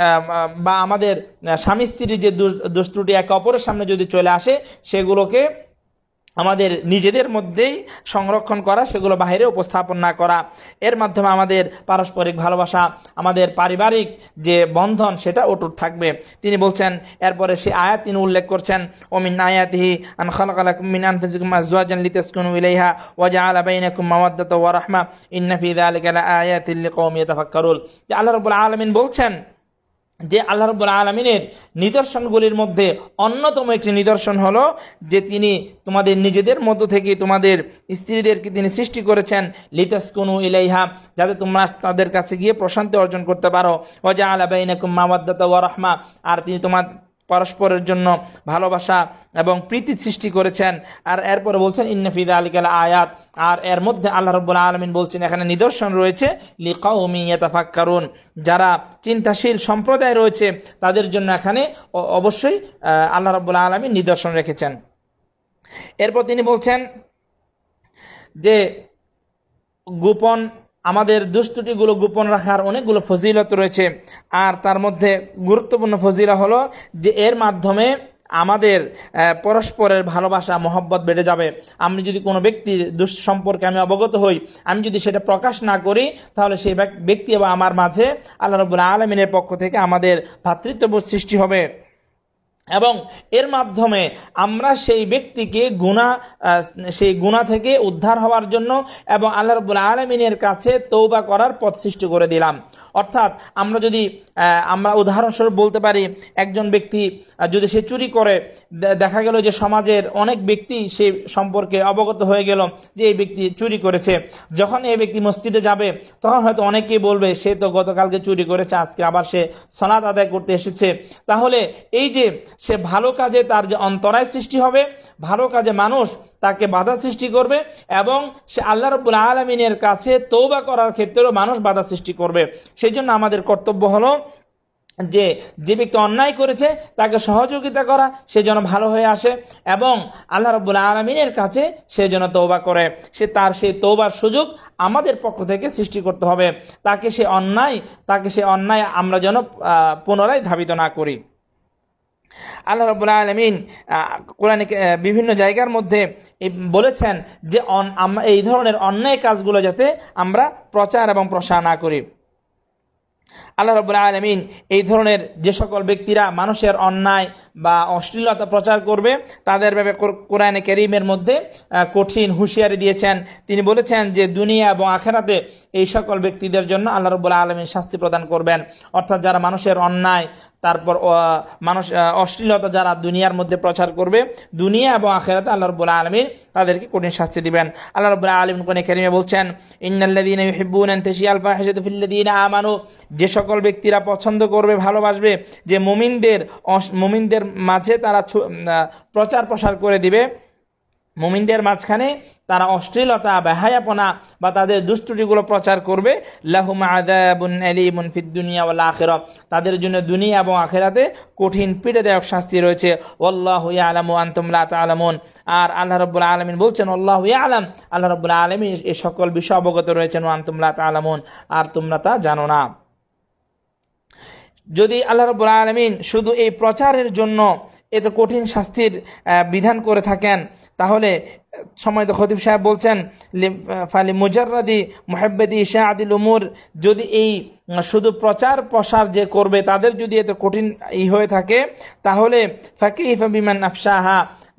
বা আমাদের স্বামী স্ত্রীর যে দুষ্টুটি একে অপরের সামনে যদি চলে আসে সেগুলোকে আমাদের নিজেদের মধ্যেই সংরক্ষণ করা, সেগুলো বাইরে উপস্থাপন না করা। এর মাধ্যমে আমাদের পারস্পরিক ভালোবাসা, আমাদের পারিবারিক যে বন্ধন সেটা অটুট থাকবে। তিনি বলছেন এরপরে সে আয়াত তিনি উল্লেখ করছেন ওমিন আয়াতিহি আন খালাকা লাকুম মিন আনফুসিকুম আজওয়াজান লিতাসকুনু ইলাইহা ওয়া জাআলা বাইনাকুম মাওয়াদ্দাতা ওয়া রাহমা ইন্না ফি যালিকা লাআয়াতিন লিকাওমিন ইয়াতাফাক্কারুন। যে আল্লাহ রাব্বুল আলামিন বলছেন যে আল্লাহ রাব্বুল আলামিনের নিদর্শনগুলির মধ্যে অন্যতম একটি নিদর্শন হলো যে তিনি তোমাদের নিজেদের মধ্য থেকে তোমাদের স্ত্রীদেরকে তিনি সৃষ্টি করেছেন লিতাসকুনু ইলাইহা, যাতে তোমরা তাদের কাছে গিয়ে প্রশান্তি অর্জন করতে পারো, ওয়া জাআলা বাইনাকুম মাওয়াদ্দাতা ওয়া রাহমা, আর তিনি তোমার পরস্পরের জন্য ভালোবাসা এবং প্রীতি সৃষ্টি করেছেন। আর এরপরে বলছেন ইন্না ফি যালিকা লাআয়াত, আর এর মধ্যে আল্লাহ রাব্বুল আলামিন বলছেন এখানে নিদর্শন রয়েছে লিকাওমিন ইয়াতাফাক্কারুন, যারা চিন্তাশীল সম্প্রদায় রয়েছে তাদের জন্য এখানে অবশ্যই আল্লাহ রাব্বুল আলামিন নিদর্শন রেখেছেন। এরপর তিনি বলছেন যে গোপন আমাদের দুষ্টুটিগুলো গোপন রাখার অনেকগুলো ফজিলত রয়েছে, আর তার মধ্যে গুরুত্বপূর্ণ ফজিলা হলো যে এর মাধ্যমে আমাদের পরস্পরের ভালোবাসা মহব্বত বেড়ে যাবে। আমি যদি কোনো ব্যক্তির দুষ্ট সম্পর্কে আমি অবগত হই, আমি যদি সেটা প্রকাশ না করি, তাহলে সেই ব্যক্তি এবং আমার মাঝে আল্লাহ রাব্বুল আলামিনের পক্ষ থেকে আমাদের ভ্রাতৃত্ববোধ সৃষ্টি হবে এবং এর মাধ্যমে আমরা সেই ব্যক্তিকে গুনাহ সেই গুনাহ থেকে উদ্ধার হওয়ার জন্য এবং আল্লাহ রাব্বুল আলামিনের কাছে তওবা করার পথ সৃষ্টি করে দিলাম। অর্থাৎ আমরা যদি আমরা উদাহরণস্বরূপ বলতে পারি, একজন ব্যক্তি যদি সে চুরি করে, দেখা গেল যে সমাজের অনেক ব্যক্তি সে সম্পর্কে অবগত হয়ে গেল যে এই ব্যক্তি চুরি করেছে। যখন এই ব্যক্তি মসজিদে যাবে তখন হয়তো অনেকেই বলবে সে তো গতকালকে চুরি করেছে, আজকে আবার সে সালাত আদায় করতে এসেছে। তাহলে এই যে সে ভালো কাজে তার যে অন্তরায় সৃষ্টি হবে, ভালো কাজে মানুষ তাকে বাধা সৃষ্টি করবে এবং সে আল্লাহ রাব্বুল আলামিনের কাছে তওবা করার ক্ষেত্রেও মানুষ বাধা সৃষ্টি করবে। সেই জন্য আমাদের কর্তব্য হলো যে যে ব্যক্তি অন্যায় করেছে তাকে সহযোগিতা করা, সে যেন ভালো হয়ে আসে এবং আল্লাহ রাব্বুল আলামিনের কাছে সে যেন তওবা করে। সে তার সেই তওবার সুযোগ আমাদের পক্ষ থেকে সৃষ্টি করতে হবে, তাকে সে অন্যায় তাকে সে অন্যায় আমরা যেন পুনরায় ধাবিত না করি। আল্লাহ রাব্বুল আলামিন কোরআনে বিভিন্ন জায়গার মধ্যে বলেছেন যে এই ধরনের অন্যায় কাজগুলো যাতে আমরা প্রচার এবং প্রসার না করি। আল্লাহ রাব্বুল আলামিন এই ধরনের যে সকল ব্যক্তিরা মানুষের অন্যায় বা অশ্লীলতা প্রচার করবে তাদের ব্যাপারে কোরআনে কারীমের মধ্যে কঠিন হুঁশিয়ারি দিয়েছেন। তিনি বলেছেন যে দুনিয়া এবং আখিরাতে এই সকল ব্যক্তিদের জন্য আল্লাহ রাব্বুল আলামিন শাস্তি প্রদান করবেন। অর্থাৎ যারা মানুষের অন্যায় তারপর মানুষ অশ্লীলতা যারা দুনিয়ার মধ্যে প্রচার করবে, দুনিয়া এবং আখিরাতে আল্লাহ রাব্বুল আলামিন তাদেরকে কঠিন শাস্তি দিবেন। আল্লাহ রাব্বুল আলামিন কোরআনে কারীমে বলছেন, ইন্নাল্লাযীনা ইউহিব্বুনা আন তাশিয়াল ফাহিশাতু ফিল্লাযীনা আমানু, যে সকল ব্যক্তিরা পছন্দ করবে, ভালোবাসবে যে মুমিনদের মুমিনদের মাঝে তারা প্রচার প্রসার করে দিবে, মুমিনদের মাঝখানে তারা অশ্লীলতা বেহায়াপনা বা তাদের দুষ্টুটিগুলো প্রচার করবে, লাহুম আযাবুন আলীমুন ফিদ দুনিয়া ওয়াল আখিরাহ, তাদের জন্য দুনিয়া এবং আখিরাতে কঠিন পীড়াদায়ক শাস্তি রয়েছে। ওয়াল্লাহু ইয়ালামু আনতুম লা তা'লামুন, আর আল্লাহ রাব্বুল আলামিন বলছেন আল্লাহু ইয়ালাম, আল্লাহ রাব্বুল আলামিন এই সকল বিষয় অবগত রয়েছেন, ওয়া আনতুম লা তা'লামুন, আর তোমরা তা জানো না। যদি আল্লাহ রাব্বুল আলামিন শুধু এই প্রচারের জন্য এত কঠিন শাস্তির বিধান করে থাকেন, তাহলে সম্মানিত খতিব সাহেব বলছেন ফালি মুজাররাদি মুহাব্বাতি ইশাআতিল উমুর, যদি এই শুধু প্রচার প্রসার যে করবে তাদের যদি এত কঠিন ই হয়ে থাকে, তাহলে ফাকাইফা বিমান আফশাহা,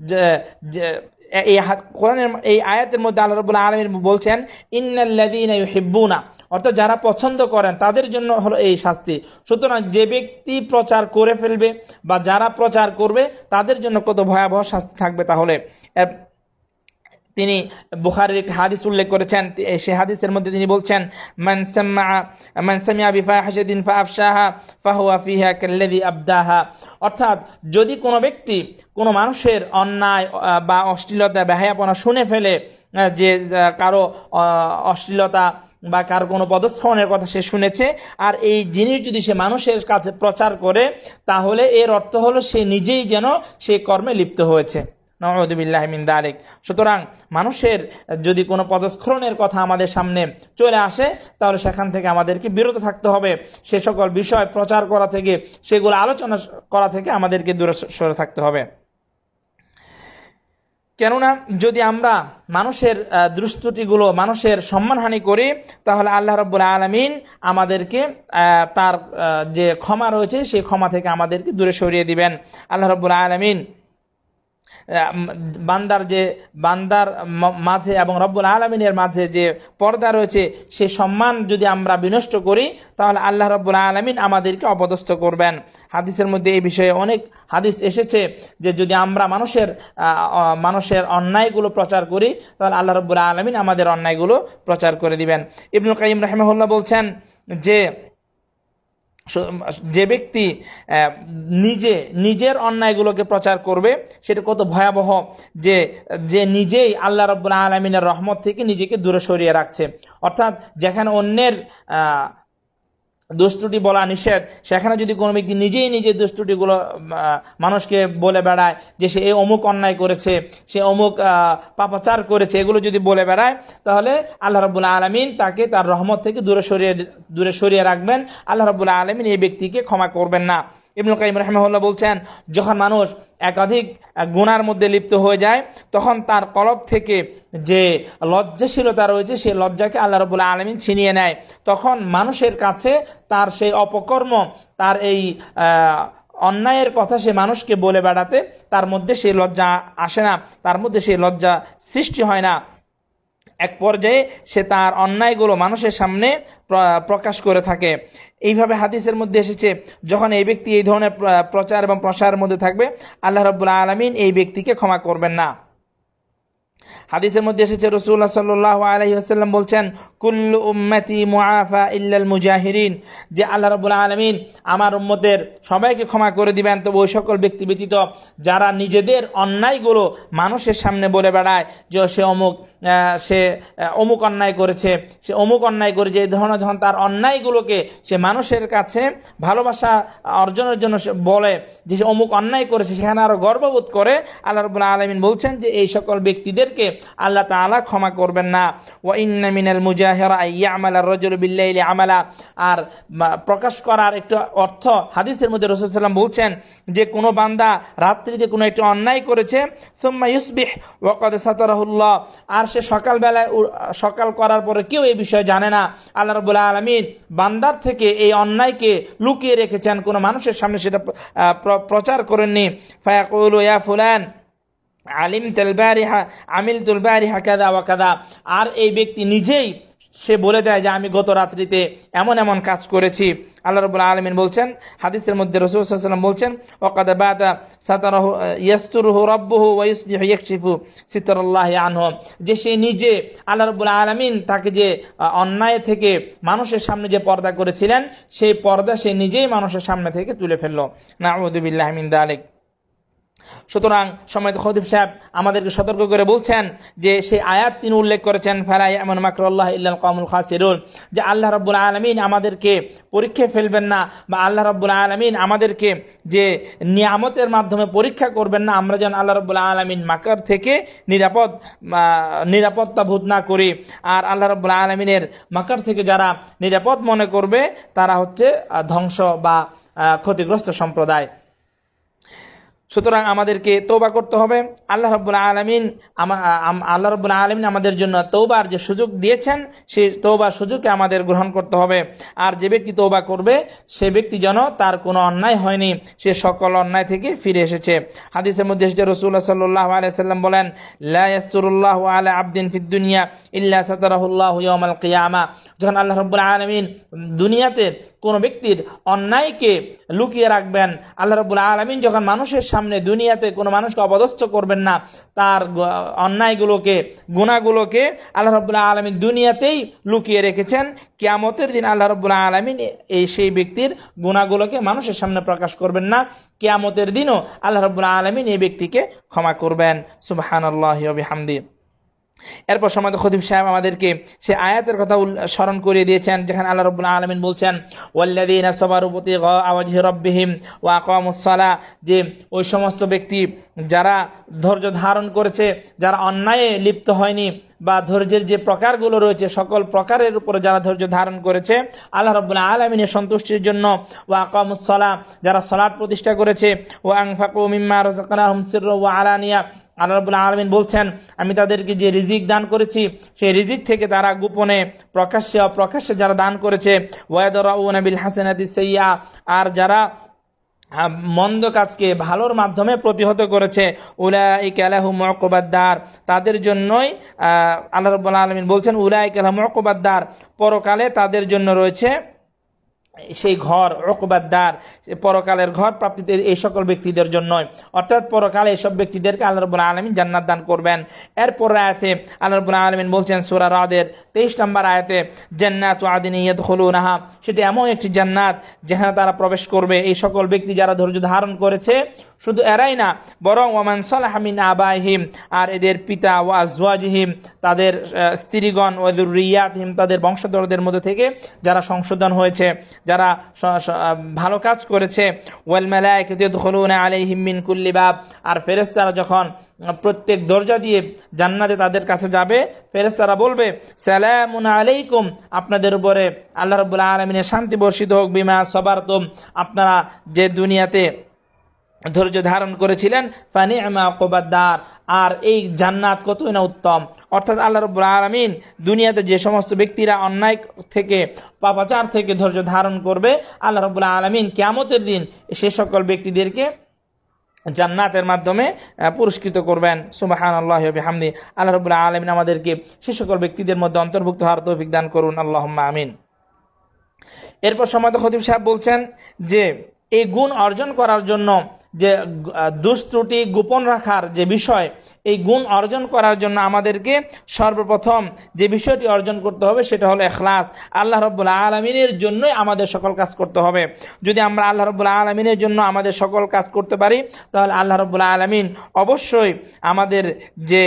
এই কোরআনের এই আয়াতের মধ্যে আল্লাহ রাব্বুল আলামিন বলছেন ইন্নাল্লাযীনা ইউহিব্বুনা, অর্থাৎ যারা পছন্দ করেন তাদের জন্য হলো এই শাস্তি। সুতরাং যে ব্যক্তি প্রচার করে ফেলবে বা যারা প্রচার করবে তাদের জন্য কত ভয়াবহ শাস্তি থাকবে। তাহলে তিনি বুখারীর একটি হাদিস উল্লেখ করেছেন, সেই হাদিসের মধ্যে তিনি বলছেন মান সামা মান সামিআ বিফাহিশাতিন ফাআফশাহা ফাহুয়া ফিহা কাল্লাযী আবদাহা, অর্থাৎ যদি কোনো ব্যক্তি কোনো মানুষের অন্যায় বা অশ্লীলতা বেহায়াপনা শুনে ফেলে, যে কারো অশ্লীলতা বা কার কোনো পদস্খলনের কথা সে শুনেছে, আর এই জিনিস যদি সে মানুষের কাছে প্রচার করে, তাহলে এর অর্থ হলো সে নিজেই যেন সেই কর্মে লিপ্ত হয়েছে। নাউযু বিল্লাহি মিন যালিক। সুতরাং মানুষের যদি কোনো পদস্খলনের কথা আমাদের সামনে চলে আসে, তাহলে সেখান থেকে আমাদেরকে বিরত থাকতে হবে, সে সকল বিষয় প্রচার করা থেকে, সেগুলো আলোচনা করা থেকে আমাদেরকে দূরে সরে থাকতে হবে। কেননা যদি আমরা মানুষের দুষ্টুটিগুলো মানুষের সম্মানহানি করি, তাহলে আল্লাহ রাব্বুল আলামিন আমাদেরকে তার যে ক্ষমা রয়েছে সেই ক্ষমা থেকে আমাদেরকে দূরে সরিয়ে দিবেন। আল্লাহ রাব্বুল আলামিন বান্দার যে বান্দার মাঝে এবং রব্বুল আলামিনের মাঝে যে পর্দা রয়েছে, সে সম্মান যদি আমরা বিনষ্ট করি, তাহলে আল্লাহ রব্বুল আলামিন আমাদেরকে অপদস্থ করবেন। হাদিসের মধ্যে এই বিষয়ে অনেক হাদিস এসেছে যে যদি আমরা মানুষের মানুষের অন্যায়গুলো প্রচার করি, তাহলে আল্লাহ রব্বুল আলামিন আমাদের অন্যায়গুলো প্রচার করে দিবেন। ইবনুল কাইয়িম রাহিমাহুল্লাহ বলছেন যে যে ব্যক্তি নিজে নিজের অন্যায়গুলোকে প্রচার করবে, সেটা কত ভয়াবহ, যে যে নিজেই আল্লাহ রাব্বুল আলামিনের রহমত থেকে নিজেকে দূরে সরিয়ে রাখছে। অর্থাৎ যেখানে অন্যের দোষ ত্রুটি বলা নিষেধ, সেখানে যদি কোনো ব্যক্তি নিজেই নিজে দোষ ত্রুটিগুলো মানুষকে বলে বেড়ায় যে সে এই অমুক অন্যায় করেছে, সে অমুক পাপাচার করেছে, এগুলো যদি বলে বেড়ায়, তাহলে আল্লাহ রাব্বুল আলামিন তাকে তার রহমত থেকে দূরে সরিয়ে দূরে সরিয়ে রাখবেন। আল্লাহ রাব্বুল আলামিন এই ব্যক্তিকে ক্ষমা করবেন না। ইবনুল কাইয়িম রাহিমাহুল্লাহ বলছেন, যখন মানুষ একাধিক গুনার মধ্যে লিপ্ত হয়ে যায়, তখন তার কলব থেকে যে লজ্জাশীলতা রয়েছে সেই লজ্জাকে আল্লাহ রাব্বুল আলামিন ছিনিয়ে নেয়। তখন মানুষের কাছে তার সেই অপকর্ম, তার এই অন্যায়ের কথা সে মানুষকে বলে বেড়াতে তার মধ্যে সেই লজ্জা আসে না, তার মধ্যে সেই লজ্জা সৃষ্টি হয় না। এক পর্যায়ে সে তার অন্যায়গুলো মানুষের সামনে প্রকাশ করে থাকে। এইভাবে হাদিসের মধ্যে এসেছে, যখন এই ব্যক্তি এই ধরনের প্রচার এবং প্রসারের মধ্যে থাকবে, আল্লাহ রাব্বুল আলামিন এই ব্যক্তিকে ক্ষমা করবেন না। হাদিসের মধ্যে এসেছে, রাসূলুল্লাহ সাল্লাল্লাহু আলাইহি ওয়াসাল্লাম বলছেন, কুল্লু উম্মতি মুআফা ইল্লাল মুজাহিরিন, যে আল্লাহ রাব্বুল আলামিন আমার উম্মতের সবাইকে ক্ষমা করে দিবেন, তবে ওই সকল ব্যক্তি ব্যতীত যারা নিজেদের অন্যায়গুলো মানুষের সামনে বলে বেড়ায় যে সে অমুক সে অমুক অন্যায় করেছে, সে অমুক অন্যায় করেছে, এই ধরনের যখন তার অন্যায়গুলোকে সে মানুষের কাছে ভালোবাসা অর্জনের জন্য বলে যে সে অমুক অন্যায় করেছে, সেখানে আরো গর্ববোধ করে, আল্লাহ রাব্বুল আলামিন বলছেন যে এই সকল ব্যক্তিদেরকে আল্লাহ তাআলা ক্ষমা করবেন না। ওয়া ইন্না মিনাল মুজাহিরা ইয়ামাল আর-রাজুলু বিল-লাইলি আমালা, আর প্রকাশ করার একটা অর্থ হাদিসের মধ্যে রাসূল সাল্লাল্লাহু আলাইহি ওয়াসাল্লাম বলছেন যে কোনো বান্দা রাত্রিতে কোনো একটা অন্যায় করেছে, সুম্মা ইউসবিহ ওয়া ক্বাদ সাতারাহুল্লাহ, আর সে সকালবেলায় সকাল করার পরে কেউ এই বিষয়ে জানে না, আল্লাহ রাব্বুল আলামিন বান্দার থেকে এই অন্যায়কে লুকিয়ে রেখেছেন, কোনো মানুষের সামনে সেটা প্রচার করেননি। ফায়াকুলু ইয়া ফুলান আলিমতুল বারিহা আমিলতুল বারিহা কাযা ওয়া কাযা, আর এই ব্যক্তি নিজেই সে বলে দেয় যে আমি গত রাত্রিতে এমন এমন কাজ করেছি। আল্লাহ রাব্বুল আলামিন বলছেন, হাদিসের মধ্যে রাসূল সাল্লাল্লাহু আলাইহি ওয়াসাল্লাম বলছেন, ওয়াকাদ বাদা সাতারাহু ইয়াসতুরুহু রাব্বুহু ওয়া ইউসবিহু ইয়াকশিফু সিতরাল্লাহি আনহু, যে সে নিজে আল্লাহ রাব্বুল আলামিন তাকে যে অন্যায় থেকে মানুষের সামনে যে পর্দা করেছিলেন, সেই পর্দা সে নিজেই মানুষের সামনে থেকে তুলে ফেললো। নাউযু বিল্লাহি মিন যালিক। সুতরাং সম্মানিত খতিব সাহেব আমাদেরকে সতর্ক করে বলছেন যে সেই আয়াত তিনি উল্লেখ করেছেন, ফালা ইয়ামানু মাকরাল্লাহ ইল্লাল কওমুল খাসিরুন, যে আল্লাহ রাব্বুল আলামিন আমাদেরকে পরীক্ষায় ফেলবেন না, বা আল্লাহ রাব্বুল আলামিন আমাদেরকে যে নিয়ামতের মাধ্যমে পরীক্ষা করবেন না, আমরা যেন আল্লাহ রাব্বুল আলামিন মাকার থেকে নিরাপদ নিরাপত্তা বোধ না করি। আর আল্লাহ রাব্বুল আলামিনের মাকার থেকে যারা নিরাপদ মনে করবে তারা হচ্ছে ধ্বংস বা ক্ষতিগ্রস্ত সম্প্রদায়। সুতরাং আমাদেরকে তওবা করতে হবে। আল্লাহ রাব্বুল আলামিন আল্লাহ রাব্বুল আলামিন আমাদের জন্য তওবার যে সুযোগ দিয়েছেন, সেই তওবার সুযোগকে আমাদের গ্রহণ করতে হবে। আর যে ব্যক্তি তওবা করবে সে ব্যক্তি যেন তার কোনো অন্যায় হয়নি, সে সকল অন্যায় থেকে ফিরে এসেছে। হাদিসের মধ্যে এসেছে, রাসূলুল্লাহ সাল্লাল্লাহু আলাইহি ওয়াসাল্লাম বলেন, লা ইয়াসতুরুল্লাহু আলা আবদিন ফিদ দুনিয়া ইল্লা সাতারাহুল্লাহু ইয়াওমাল কিয়ামা, যখন আল্লাহ রাব্বুল আলামিন দুনিয়াতে কোনো ব্যক্তির অন্যায়কে লুকিয়ে রাখবেন, আল্লাহ রাব্বুল আলামিন যখন মানুষের সামনে দুনিয়াতে কোনো মানুষকে অপদস্থ করবেন না, তার অন্যায়গুলোকে গুনাহগুলোকে আল্লাহ রাব্বুল আলামিন দুনিয়াতেই লুকিয়ে রেখেছেন। কিয়ামতের দিন আল্লাহ রাব্বুল আলামিন এই সেই ব্যক্তির গুনাহগুলোকে মানুষের সামনে প্রকাশ করবেন না, কিয়ামতের দিনও আল্লাহ রাব্বুল আলামিন এই ব্যক্তিকে ক্ষমা করবেন। সুবহানাল্লাহি ওয়া বিহামদিহি। এরপর সম্মানিত খতিব সাহেব আমাদেরকে সে আয়াতের কথা স্মরণ করিয়ে দিয়েছেন, যেখানে আল্লাহ রাব্বুল আলামিন বলছেন, ওয়াল্লাযীনা সাবারু বিতিগা ওয়াজহি রাব্বিহিম ওয়া আকামুস সালাহ, যে ওই সমস্ত ব্যক্তি যারা ধৈর্য ধারণ করেছে, যারা অন্যায়ে লিপ্ত হয়নি, বা ধৈর্যের যে প্রকারগুলো রয়েছে সকল প্রকারের উপরে যারা ধৈর্য ধারণ করেছে আল্লাহ রাব্বুল আলামিনের সন্তুষ্টির জন্য, ওয়া আকামুস সালাহ, যারা সালাত প্রতিষ্ঠা করেছে, ওয়া আনফাকু মিম্মা রাযাকনাহুম সিররা ওয়া আলানিয়া, আল্লাহ রাব্বুল আলামিন বলছেন আমি তাদেরকে যে রিজিক দান করেছি সেই রিজিক থেকে তারা গোপনে প্রকাশ্যে অপ্রকাশ্যে যারা দান করেছে, ওয়ায়াদরাউনা বিল হাসানাতি সাইয়্যা, আর যারা মন্দ কাজকে ভালোর মাধ্যমে প্রতিহত করেছে, উলাইকা লাহুম উকুবাদ দার, তাদের জন্যই আল্লাহ রাব্বুল আলামিন বলছেন উলাইকা লাহুম উকুবাদ দার, পরকালে তাদের জন্য রয়েছে সেই ঘর, উকুবাদ দার, পরকালের ঘর প্রাপ্তিতে এই সকল ব্যক্তিদের জন্য, অর্থাৎ পরকালে এইসব ব্যক্তিদেরকে আল্লাহ রাব্বুল আলামিন জান্নাত দান করবেন। এরপর আয়াতে আল্লাহ রাব্বুল আলামিন বলছেন সূরা রাদের তেইশ নম্বর আয়াতে, জান্নাতু আদনি ইয়াদখুলুনাহা, সেটা এমন একটি জান্নাত যেখানে তারা প্রবেশ করবে এই সকল ব্যক্তি যারা ধৈর্য ধারণ করেছে। শুধু এরাই না, বরং ওয়ামান সালাহা মিন আবাইহিম, আর এদের পিতা, ওয়া আজওয়াজিহিম, তাদের স্ত্রীগণ, ওয়া যুররিয়াতিহিম, তাদের বংশধরদের মধ্যে থেকে যারা সংশোধন হয়েছে, যারা ভালো কাজ করেছে। ওয়াল মালায়েকাতু ইয়াদখুলুনা আলাইহিম মিন কুল্লি বাব, আর ফেরেশতারা যখন প্রত্যেক দরজা দিয়ে জান্নাতে তাদের কাছে যাবে, ফেরেশতারা বলবে সালামুন আলাইকুম, আপনাদের উপরে আল্লাহ রাব্বুল আলামিনের শান্তি বর্ষিত হোক, বিমা সাবারতুম, আপনারা যে দুনিয়াতে ধৈর্য ধারণ করেছিলেন, ফানি'মা উকবাদ-দার, আর এই জান্নাত কতই না উত্তম। অর্থাৎ আল্লাহ রাব্বুল আলামিন দুনিয়াতে যে সমস্ত ব্যক্তিরা অন্যায় থেকে, পাপাচার থেকে ধৈর্য ধারণ করবে, আল্লাহ রাব্বুল আলামিন কিয়ামতের দিন সে সকল ব্যক্তিদেরকে জান্নাতের মাধ্যমে পুরস্কৃত করবেন। সুবহানাল্লাহি ওয়া বিহামদি। আল্লাহ রাব্বুল আলামিন আমাদেরকে সে সকল ব্যক্তিদের মধ্যে অন্তর্ভুক্ত হওয়ার তৌফিক দান করুন, আল্লাহুম্মা আমিন। এরপর সম্মানিত খতিব সাহেব বলছেন যে এই গুণ অর্জন করার জন্য যে দুষ্ত্রুটি গোপন রাখার যে বিষয়, এই গুণ অর্জন করার জন্য আমাদেরকে সর্বপ্রথম যে বিষয়টি অর্জন করতে হবে সেটা হলো ইখলাস। আল্লাহ রাব্বুল আলামিনের জন্যই আমাদের সকল কাজ করতে হবে। যদি আমরা আল্লাহ রাব্বুল আলামিনের জন্য আমাদের সকল কাজ করতে পারি, তাহলে আল্লাহ রাব্বুল আলামিন অবশ্যই আমাদের যে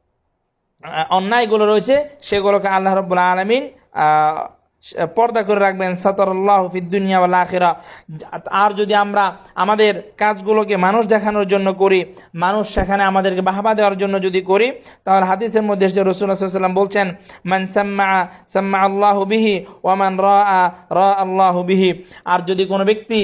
অন্যায়গুলো রয়েছে সেগুলোকে আল্লাহ রাব্বুল আলামিন পর্দা করে রাখবেন। সাতারাল্লাহু ফিদ দুনিয়া ওয়াল আখিরা। আর যদি আমরা আমাদের কাজগুলোকে মানুষ দেখানোর জন্য করি, মানুষ সেখানে আমাদেরকে বাহবা দেওয়ার জন্য যদি করি, তাহলে হাদিসের মধ্যে যে রাসূলুল্লাহ সাল্লাল্লাহু আলাইহি ওয়াসাল্লাম বলছেন, মান সাম্মা সাম্মা আল্লাহু বিহি ওয়া মান রাআ রা আল্লাহু বিহি। আর যদি কোনো ব্যক্তি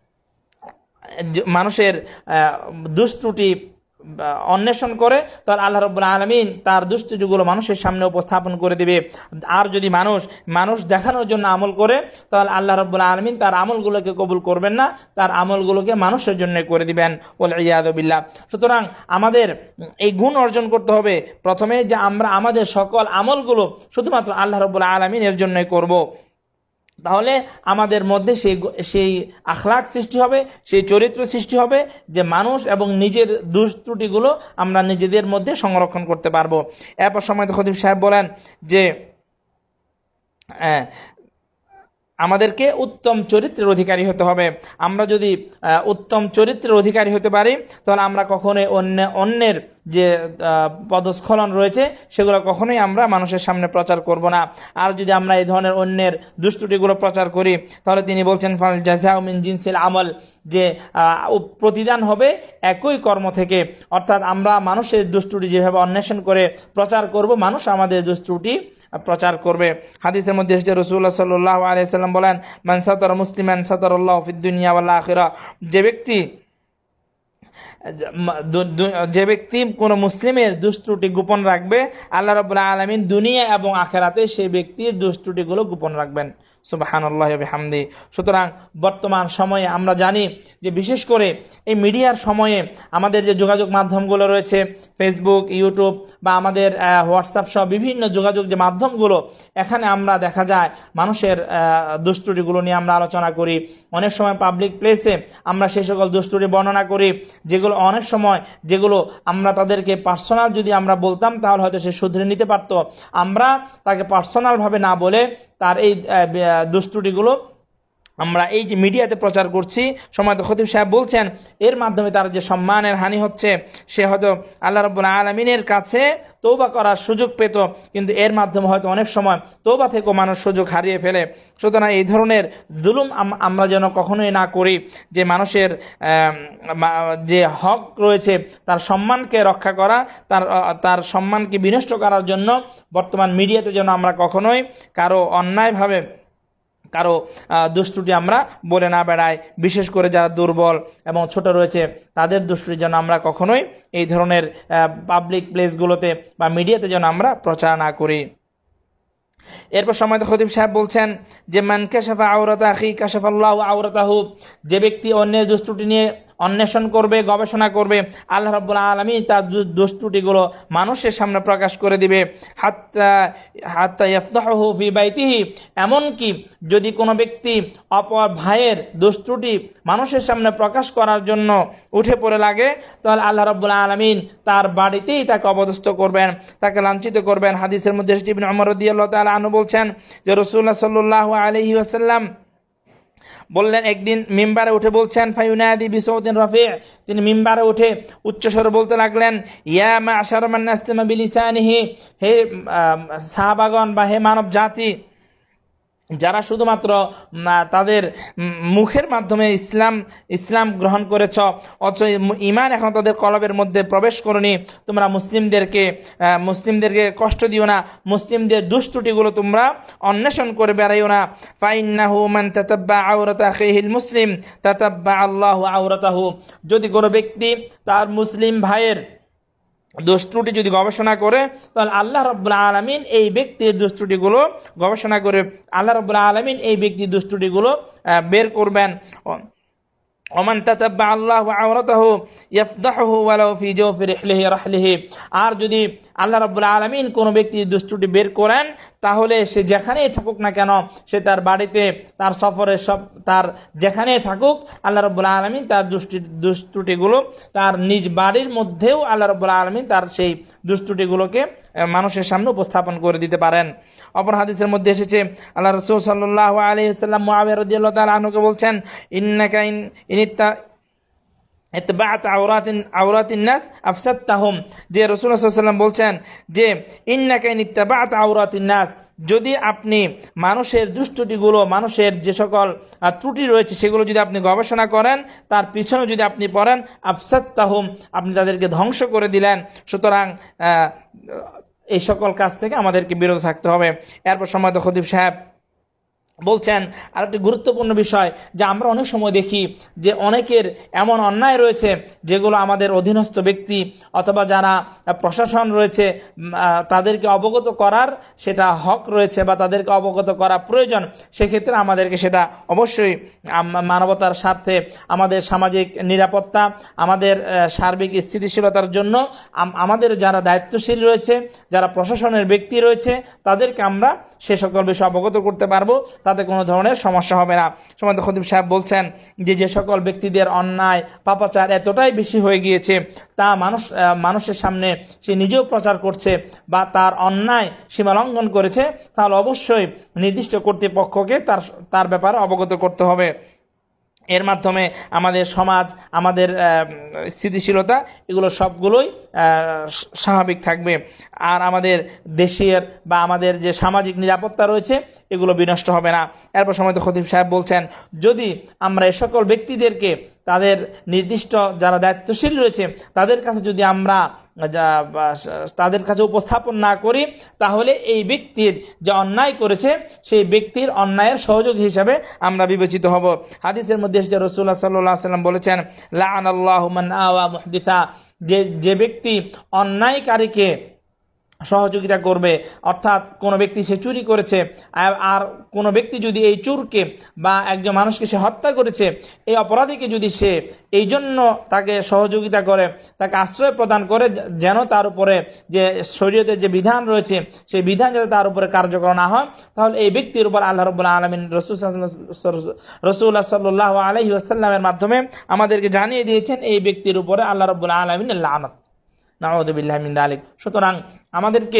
মানুষের দুষ্ত্রুটি অন্বেষণ করে, তাহলে আল্লাহ রাব্বুল আলামিন তার দুষ্ত্রুটিগুলো মানুষের সামনে উপস্থাপন করে দিবে। আর যদি মানুষ মানুষ দেখানোর জন্য আমল করে, তাহলে আল্লাহ রাব্বুল আলামিন তার আমলগুলোকে কবুল করবেন না, তার আমলগুলোকে মানুষের জন্য করে দিবেন। ওয়াল ইয়াযু বিল্লাহ। সুতরাং আমাদের এই গুণ অর্জন করতে হবে প্রথমে, যে আমরা আমাদের সকল আমলগুলো শুধুমাত্র আল্লাহ রাব্বুল আলামিনের জন্যই করব। তাহলে আমাদের মধ্যে সেই সেই আখলাক সৃষ্টি হবে, সেই চরিত্র সৃষ্টি হবে, যে মানুষ এবং নিজের দুষ্ত্রুটিগুলো আমরা নিজেদের মধ্যে সংরক্ষণ করতে পারবো। এরপর সময় খতিব সাহেব বলেন যে আমাদেরকে উত্তম চরিত্রের অধিকারী হতে হবে। আমরা যদি উত্তম চরিত্রের অধিকারী হতে পারি, তাহলে আমরা কখনোই অন্য অন্যের যে পদস্খলন রয়েছে সেগুলো কখনোই আমরা মানুষের সামনে প্রচার করব না। আর যদি আমরা এই ধরনের অন্যের দুষ্ত্রুটিগুলো প্রচার করি, তাহলে তিনি বলছেন ফাল জাযাউ মিন জিনসিল আমল, যে প্রতিদান হবে একই কর্ম থেকে। অর্থাৎ আমরা মানুষের দুষ্ত্রুটি যেভাবে অন্বেষণ করে প্রচার করব, মানুষ আমাদের দুষ্ত্রুটি প্রচার করবে। হাদিসের মধ্যে এসেছে রাসূলুল্লাহ সাল্লাল্লাহু আলাইহি ওয়াসাল্লাম বলেন, মান সাতারা মুসলিমান সাতারাল্লাহু ফিদ দুনিয়া ওয়াল আখিরা। যে ব্যক্তি যে ব্যক্তি কোন মুসলিমের দুষ্ত্রুটি গোপন রাখবে, আল্লাহ রাব্বুল আলামিন দুনিয়া এবং আখিরাতে সেই ব্যক্তির দুষ্ত্রুটিগুলো গোপন রাখবেন। সুবহানাল্লাহি ওয়া বিহামদি। সুতরাং বর্তমান সময়ে আমরা জানি যে বিশেষ করে এই মিডিয়ার সময়ে আমাদের যে যোগাযোগ মাধ্যমগুলো রয়েছে, ফেসবুক, ইউটিউব বা আমাদের হোয়াটসঅ্যাপ সহ বিভিন্ন যোগাযোগ যে মাধ্যমগুলো, এখানে আমরা দেখা যায় মানুষের দুষ্ত্রুটিগুলো নিয়ে আমরা আলোচনা করি। অনেক সময় পাবলিক প্লেসে আমরা সেই সকল দুষ্ত্রুটি বর্ণনা করি, যেগুলো অনেক সময় যেগুলো আমরা তাদেরকে পার্সোনাল যদি আমরা বলতাম, তাহলে হয়তো সে শুধরে নিতে পারত। আমরা তাকে পার্সোনালভাবে না বলে তার এই দুষ্ত্রুটিগুলো আমরা এই যে মিডিয়াতে প্রচার করছি, সম্মানিত খতিব সাহেব বলছেন এর মাধ্যমে তার যে সম্মানের হানি হচ্ছে, সে হয়তো আল্লাহ রাব্বুল আলামিনের কাছে তওবা করার সুযোগ পেত, কিন্তু এর মাধ্যমে হয়তো অনেক সময় তওবা থেকেও মানুষ সুযোগ হারিয়ে ফেলে। সুতরাং এই ধরনের জুলুম আমরা যেন কখনোই না করি, যে মানুষের যে হক রয়েছে তার সম্মানকে রক্ষা করা, তার তার সম্মানকে বিনষ্ট করার জন্য বর্তমান মিডিয়াতে যেন আমরা কখনোই কারো অন্যায়ভাবে কারো দুষ্ত্রুটি আমরা বলে না বেড়াই। বিশেষ করে যারা দুর্বল এবং ছোট রয়েছে তাদের দুষ্ত্রুটি যেন আমরা কখনোই এই ধরনের পাবলিক প্লেসগুলোতে বা মিডিয়াতে যেন আমরা প্রচার না করি। এরপর সম্মানিত খতিব সাহেব বলছেন যে মান কাশাফা আওরাতা আখি কাশাফাল্লাহু আওরাতাহু। যে ব্যক্তি অন্যের দুষ্ত্রুটি নিয়ে অন্বেষণ করবে, গবেষণা করবে, আল্লাহ রাব্বুল আলামিন তার দুষ্ত্রুটিগুলো মানুষের সামনে প্রকাশ করে দিবে। হাত্তা হাত্তা ইয়াফদাহু ফি বাইতিহি। এমনকি যদি কোনো ব্যক্তি অপর ভাইয়ের দুষ্ত্রুটি মানুষের সামনে প্রকাশ করার জন্য উঠে পড়ে লাগে, তাহলে আল্লাহ রাব্বুল আলামিন তার বাড়িতেই তাকে অপদস্থ করবেন, তাকে লাঞ্ছিত করবেন। হাদিসের মধ্যে ইবনে উমর রাদিয়াল্লাহু তাআলা আনহু বলছেন যে রাসূলুল্লাহ সাল্লাল্লাহু আলাইহি ওয়াসাল্লাম বললেন, একদিন মিম্বারে উঠে বলছেন, ফায়ুনাদি বিসাউতিন রাফি', তিনি মিম্বারে উঠে উচ্চস্বরে বলতে লাগলেন, ইয়া মা'শার মান আসলামা বিলিসানিহি, হে সাহাবাগণ বা হে মানব জাতি, যারা শুধুমাত্র তাদের মুখের মাধ্যমে ইসলাম ইসলাম গ্রহণ করেছ অথচ ঈমান এখন তাদের কলবের মধ্যে প্রবেশ করনি, তোমরা মুসলিমদেরকে মুসলিমদেরকে কষ্ট দিও না, মুসলিমদের দুষ্ত্রুটিগুলো তোমরা অন্বেষণ করে বেড়াইও না। ফাইন্নাহু মান তাতাব্বা আওরাতা আখিহিল মুসলিম তাতাব্বা আল্লাহু আওরাতাহু। যদি কোনো ব্যক্তি তার মুসলিম ভাইয়ের দোষত্রুটি যদি গবেষণা করে, তাহলে আল্লাহ রাব্বুল আলামিন এই ব্যক্তির দোষত্রুটিগুলো গবেষণা করে আল্লাহ রাব্বুল আলামিন এই ব্যক্তির দোষত্রুটিগুলো বের করবেন। ওমান তাতাব্বা আল্লাহু আওরাতাহু ইয়াফদাহুহু ওয়ালাউ ফি জাওফি রিহলিহি রাহলিহি। আর যদি আল্লাহ রাব্বুল আলামিন কোনো ব্যক্তির দোষত্রুটি বের করেন, তাহলে সে যেখানেই থাকুক না কেন, সে তার বাড়িতে, তার সফরে, সব তার যেখানেই থাকুক, আল্লাহ রাব্বুল আলামিন তার দুষ্টি দুষ্ত্রুটিগুলো তার নিজ বাড়ির মধ্যেও আল্লাহ রাব্বুল আলামিন তার সেই দুষ্ত্রুটিগুলোকে মানুষের সামনে উপস্থাপন করে দিতে পারেন। অপর হাদিসের মধ্যে এসেছে আল্লাহ রাসূল সাল্লাল্লাহু আলাইহি ওয়াসাল্লাম মুআবিয়া রাদিয়াল্লাহু তাআলা আনহুকে বলছেন, ইন্নাকা ইন ইনিত্তা ইতবাআত আওরাতিন আওরাতিন নাস আফসাদতাহুম। যে রাসূলুল্লাহ সাল্লাল্লাহু আলাইহি ওয়াসাল্লাম বলছেন যে ইন্নাকা ইন ইতবাআত আওরাতিন নাস, যদি আপনি মানুষের দুষ্টুটিগুলো, মানুষের যে সকল ত্রুটি রয়েছে সেগুলো যদি আপনি গবেষণা করেন, তার পিছনে যদি আপনি পড়েন, আফসাদতাহুম, আপনি তাদেরকে ধ্বংস করে দিলেন। সুতরাং এই সকল কাজ থেকে আমাদেরকে বিরত থাকতে হবে। এরপর সম্মানিত খতিব সাহেব বলছেন আরেকটি গুরুত্বপূর্ণ বিষয়, যে আমরা অনেক সময় দেখি যে অনেকের এমন অন্যায় রয়েছে যেগুলো আমাদের অধীনস্থ ব্যক্তি অথবা যারা প্রশাসন রয়েছে তাদেরকে অবগত করার সেটা হক রয়েছে বা তাদেরকে অবগত করা প্রয়োজন। সেক্ষেত্রে আমাদেরকে সেটা অবশ্যই মানবতার স্বার্থে, আমাদের সামাজিক নিরাপত্তা, আমাদের সার্বিক স্থিতিশীলতার জন্য আমাদের যারা দায়িত্বশীল রয়েছে, যারা প্রশাসনের ব্যক্তি রয়েছে, তাদেরকে আমরা সে সকল বিষয় অবগত করতে পারবো, তাতে কোনো ধরনের সমস্যা হবে না। সম্মানিত খতিব সাহেব বলছেন যে যে সকল ব্যক্তিদের অন্যায় পাপাচার এতটাই বেশি হয়ে গিয়েছে, তা মানুষ মানুষের সামনে সে নিজেও প্রচার করছে বা তার অন্যায় সীমালঙ্ঘন করেছে, তাহলে অবশ্যই নির্দিষ্ট কর্তৃপক্ষকে তার তার ব্যাপারে অবগত করতে হবে। এর মাধ্যমে আমাদের সমাজ, আমাদের স্থিতিশীলতা, এগুলো সবগুলোই স্বাভাবিক থাকবে, আর আমাদের দেশের বা আমাদের যে সামাজিক নিরাপত্তা রয়েছে এগুলো বিনষ্ট হবে না। এরপর সম্মানিত খতিব সাহেব বলছেন, যদি আমরা এ সকল ব্যক্তিদেরকে তাদের নির্দিষ্ট যারা দায়িত্বশীল রয়েছে তাদের কাছে যদি আমরা তাদের কাছে উপস্থাপন না করি, তাহলে এই ব্যক্তির যে অন্যায় করেছে সেই ব্যক্তির অন্যায়ের সহযোগী হিসাবে আমরা বিবেচিত হব। হাদিসের মধ্যে এসেছে রাসূলুল্লাহ সাল্লাল্লাহু আলাইহি ওয়াসাল্লাম বলেছেন, লাআনাল্লাহু মান আওয়া মুহদিসা, যে যে ব্যক্তি অন্যায়কারীকে সহযোগিতা করবে, অর্থাৎ কোনো ব্যক্তি সে চুরি করেছে আর কোনো ব্যক্তি যদি এই চোরকে বা একজন মানুষকে সে হত্যা করেছে, এই অপরাধীকে যদি সে এই জন্য তাকে সহযোগিতা করে, তাকে আশ্রয় প্রদান করে, যেন তার উপরে যে শরীয়তের যে বিধান রয়েছে সেই বিধান যাতে তার উপরে কার্যকর না হয়, তাহলে এই ব্যক্তির উপর আল্লাহ রাব্বুল আলামিন রাসূলুল্লাহ সাল্লাল্লাহু আলাইহি ওয়াসাল্লামের মাধ্যমে আমাদেরকে জানিয়ে দিয়েছেন এই ব্যক্তির উপরে আল্লাহ রাব্বুল আলামিনের লানত, নাউযু বিল্লাহি মিন যালিক। সুতরাং আমাদেরকে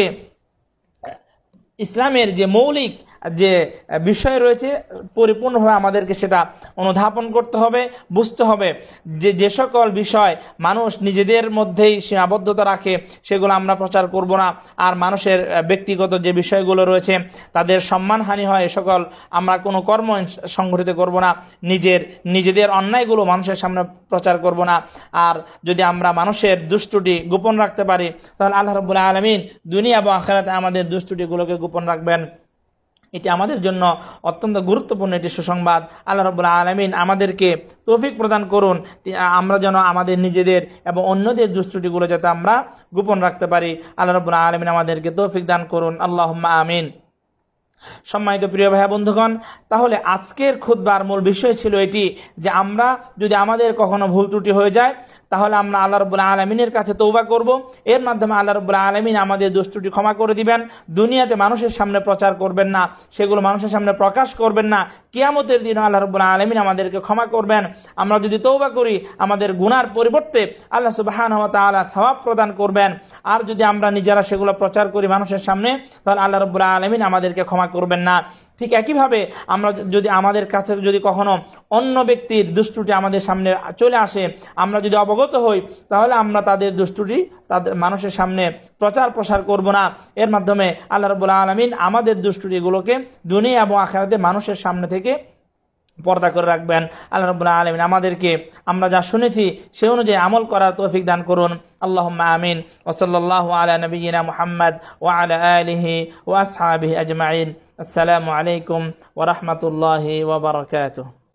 ইসলামের যে মৌলিক যে বিষয় রয়েছে পরিপূর্ণভাবে আমাদেরকে সেটা অনুধাবন করতে হবে, বুঝতে হবে যে যে সকল বিষয় মানুষ নিজেদের মধ্যেই সীমাবদ্ধতা রাখে সেগুলো আমরা প্রচার করব না, আর মানুষের ব্যক্তিগত যে বিষয়গুলো রয়েছে তাদের সম্মানহানি হয় এ সকল আমরা কোনো কর্ম সংঘটিত করব না, নিজের নিজেদের অন্যায়গুলো মানুষের সামনে প্রচার করব না। আর যদি আমরা মানুষের দুষ্টুটি গোপন রাখতে পারি, তাহলে আল্লাহ রাব্বুল আলামিন দুনিয়া এবং আখিরাতে আমাদের দুষ্টুটিগুলোকে গোপন রাখবেন। এটি আমাদের জন্য অত্যন্ত গুরুত্বপূর্ণ একটি সুসংবাদ। আল্লাহ রাব্বুল আলামিন আমাদেরকে তৌফিক প্রদান করুন, আমরা যেন আমাদের নিজেদের এবং অন্যদের দুষ্টুটিগুলো যাতে আমরা গোপন রাখতে পারি। আল্লাহ রাব্বুল আলামিন আমাদেরকে তৌফিক দান করুন, আল্লাহুম্মা আমিন। সম্মানিত প্রিয় ভাই বন্ধুগণ, তাহলে আজকের খুতবার মূল বিষয় ছিল এটি যে আমরা যদি আমাদের কখনো ভুল ত্রুটি হয়ে যায়, তাহলে আমরা আল্লাহ রাব্বুল আলামিনের কাছে তওবা করব, এর মাধ্যমে আল্লাহ রাব্বুল আলামিন আমাদের দোষ ত্রুটি ক্ষমা করে দিবেন। দুনিয়াতে মানুষের সামনে প্রচার করবেন না, সেগুলো মানুষের সামনে প্রকাশ করবেন না, কিয়ামতের দিন আল্লাহ রাব্বুল আলামিন আমাদেরকে ক্ষমা করবেন। আমরা যদি তওবা করি আমাদের গুনার পরিবর্তে আল্লাহ সুবহানাহু ওয়া তাআলা সওয়াব প্রদান করবেন, আর যদি আমরা নিজেরা সেগুলো প্রচার করি মানুষের সামনে, তাহলে আল্লাহ রাব্বুল আলামিন আমাদেরকে ক্ষমা করবেন না। ঠিক একইভাবে আমরা যদি আমাদের কাছে যদি কখনো অন্য ব্যক্তির দুষ্টুটি আমাদের সামনে চলে আসে, আমরা যদি অবগত অবগত হই, তাহলে আমরা তাদের দুষ্টুটি তাদের মানুষের সামনে প্রচার প্রসার করব না। এর মাধ্যমে আল্লাহ রাব্বুল আলামিন আমাদের দুষ্টুটিগুলোকে দুনিয়া এবং আখিরাতে মানুষের সামনে থেকে পর্দা করে রাখবেন। আল্লাহ রাব্বুল আলামিন আমাদেরকে আমরা যা শুনেছি সে অনুযায়ী আমল করার তৌফিক দান করুন। আল্লাহুম্মা আমিন। ওয়া সাল্লাল্লাহু আলা নাবিয়িনা মুহাম্মদ ওয়া আলা আলিহি ওয়া আসহাবিহি আজমাইন। আসসালামু আলাইকুম ওয়া রাহমাতুল্লাহি ওয়া বারাকাতুহু।